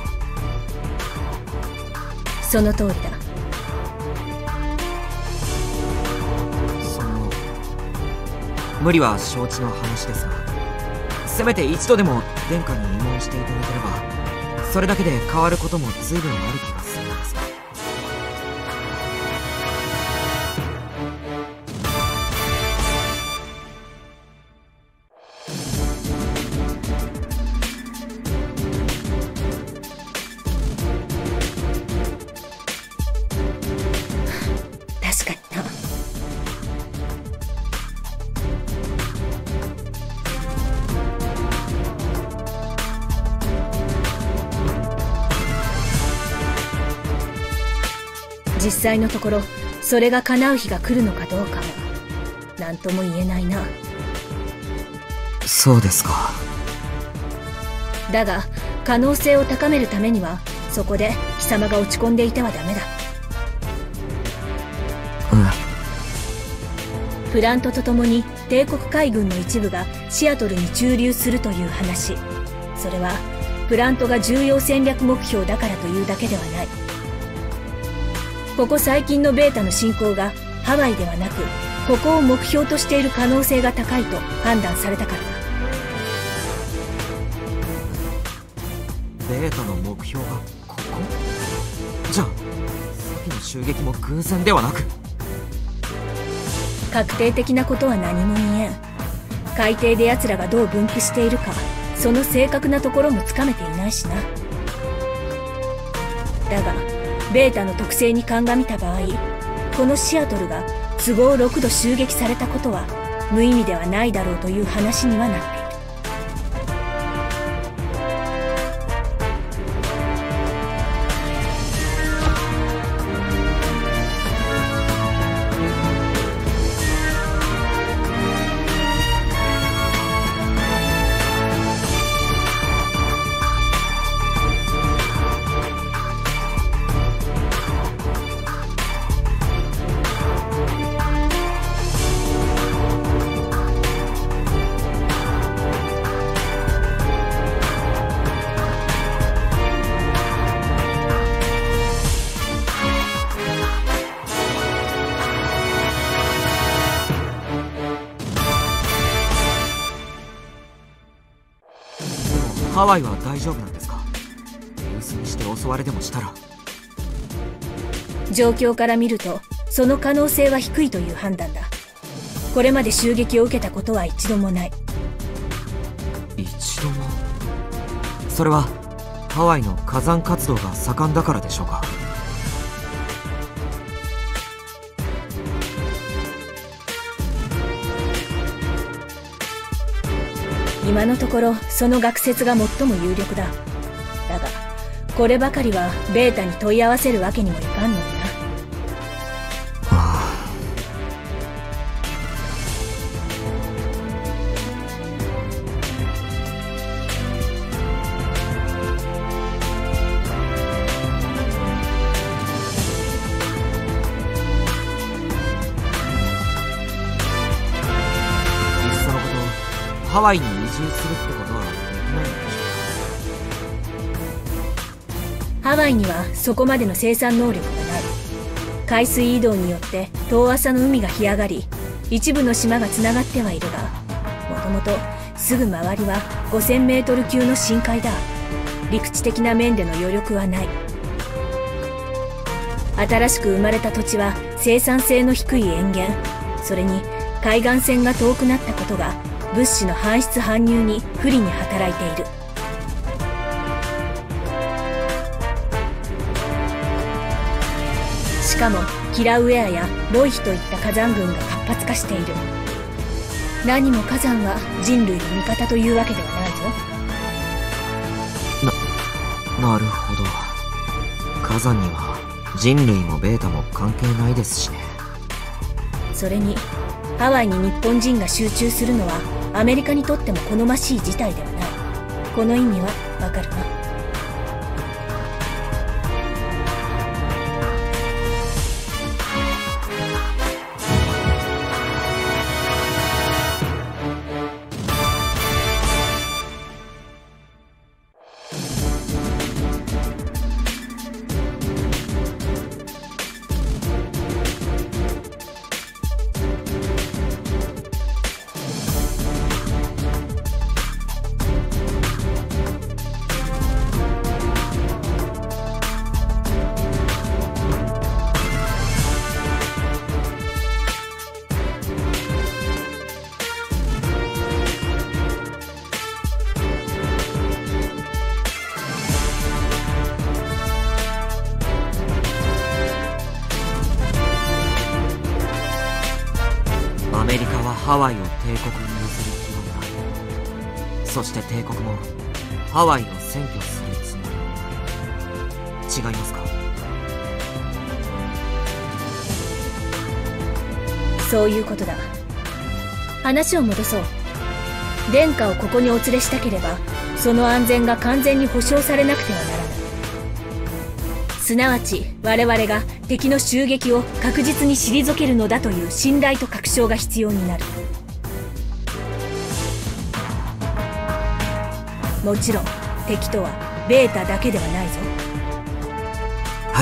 その通りだ。 無理は承知の話ですが、せめて一度でも殿下に慰問していただければそれだけで変わることも随分ある気がするんですが。 確かにな。実際のところそれが叶う日が来るのかどうかは何とも言えないな。 そうですか。 だが可能性を高めるためにはそこで貴様が落ち込んでいてはダメだ。プラントとともに帝国海軍の一部がシアトルに駐留するという話。それはプラントが重要戦略目標だからというだけではない。ここ最近のベータの進行がハワイではなくここを目標としている可能性が高いと判断されたからだ。 ベータの目標がここ？じゃあ先の襲撃も偶然ではなく。 確定的なことは何も言えん。海底で奴らがどう分布しているか、その正確なところもつかめていないしな。だがベータの特性に鑑みた場合、このシアトルが都合6度襲撃されたことは無意味ではないだろうという話にはなっている。 ハワイは大丈夫なんですか？留守にして襲われでもしたら。 状況から見るとその可能性は低いという判断だ。これまで襲撃を受けたことは一度もない。 一度も？それはハワイの火山活動が盛んだからでしょうか？ 今のところその学説が最も有力だ。だがこればかりはベータに問い合わせるわけにもいかんのだな。 ハワイに移住するってことはできないんでしょうか？ ハワイにはそこまでの生産能力がない。海水移動によって遠浅の海が干上がり、一部の島がつながってはいるが、もともとすぐ周りは5000メートル級の深海だ。陸地的な面での余力はない。新しく生まれた土地は生産性の低い塩原、それに海岸線が遠くなったことが物資の搬出搬入に不利に働いている。しかもキラウェアやロイヒといった火山群が活発化している。何も火山は人類の味方というわけではないぞ。 なるほど。火山には人類もベータも関係ないですしね。 それにハワイに日本人が集中するのはアメリカにとっても好ましい事態ではない。この意味はわかるな。 アメリカはハワイを帝国に譲る気はない。そして帝国もハワイを占拠するつもりはない。違いますか？ そういうことだ。話を戻そう。殿下をここにお連れしたければその安全が完全に保証されなくてはならない。すなわち我々が敵の襲撃を確実に退けるのだという信頼と確証が必要になる。もちろん敵とはベータだけではないぞ。 はい。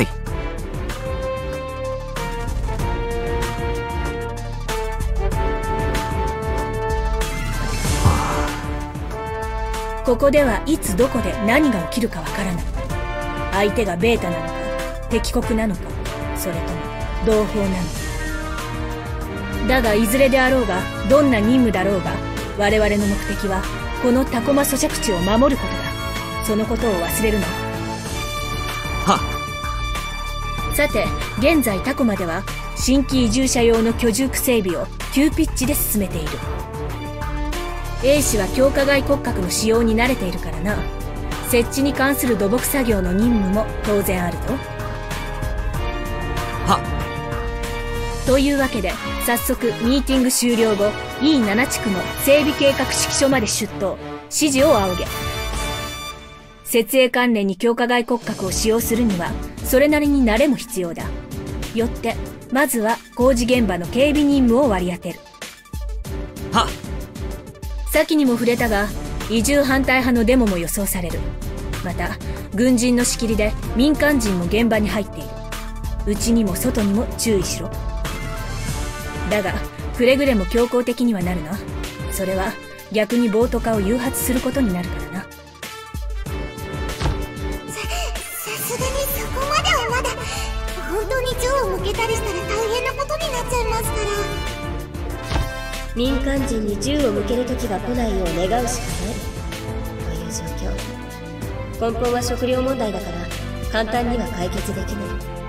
ここではいつどこで何が起きるかわからない。相手がベータなのか敵国なのか、それとも同胞なのか。 だがいずれであろうがどんな任務だろうが、我々の目的はこのタコマ咀嚼地を守ることだ。そのことを忘れるな。 はっ。さて現在タコマでは新規移住者用の居住区整備を急ピッチで進めている。A 氏は強化外骨格の使用に慣れているからな。設置に関する土木作業の任務も当然あるぞ。 はっ。というわけで早速ミーティング終了後 E7 地区の整備計画指揮所まで出頭、指示を仰げ。設営関連に強化外骨格を使用するにはそれなりに慣れも必要だ。よってまずは工事現場の警備任務を割り当てる。 は先にも触れたが移住反対派のデモも予想される。また軍人の仕切りで民間人も現場に入っている。内にも外にも注意しろ。だがくれぐれも強硬的にはなるな。それは逆に暴徒化を誘発することになるからな。 さすがにそこまではまだ。本当に銃を向けたりしたら大変なことになっちゃいますから。 民間人に銃を向ける時が来ないよう願うしかないという状況。根本は食料問題だから簡単には解決できない。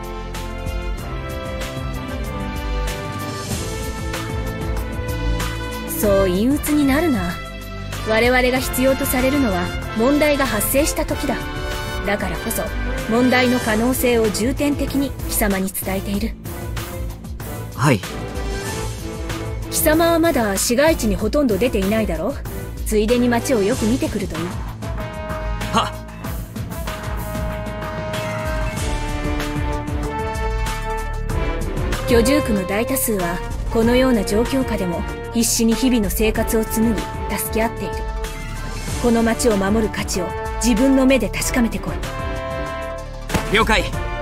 そう陰鬱になるな。我々が必要とされるのは問題が発生した時だ。だからこそ問題の可能性を重点的に貴様に伝えている。 はい。 貴様はまだ市街地にほとんど出ていないだろう。ついでに街をよく見てくるといい。 は居住区の大多数はこのような状況下でも必死に日々の生活を紡ぎ助け合っている。この街を守る価値を自分の目で確かめてこい。 了解。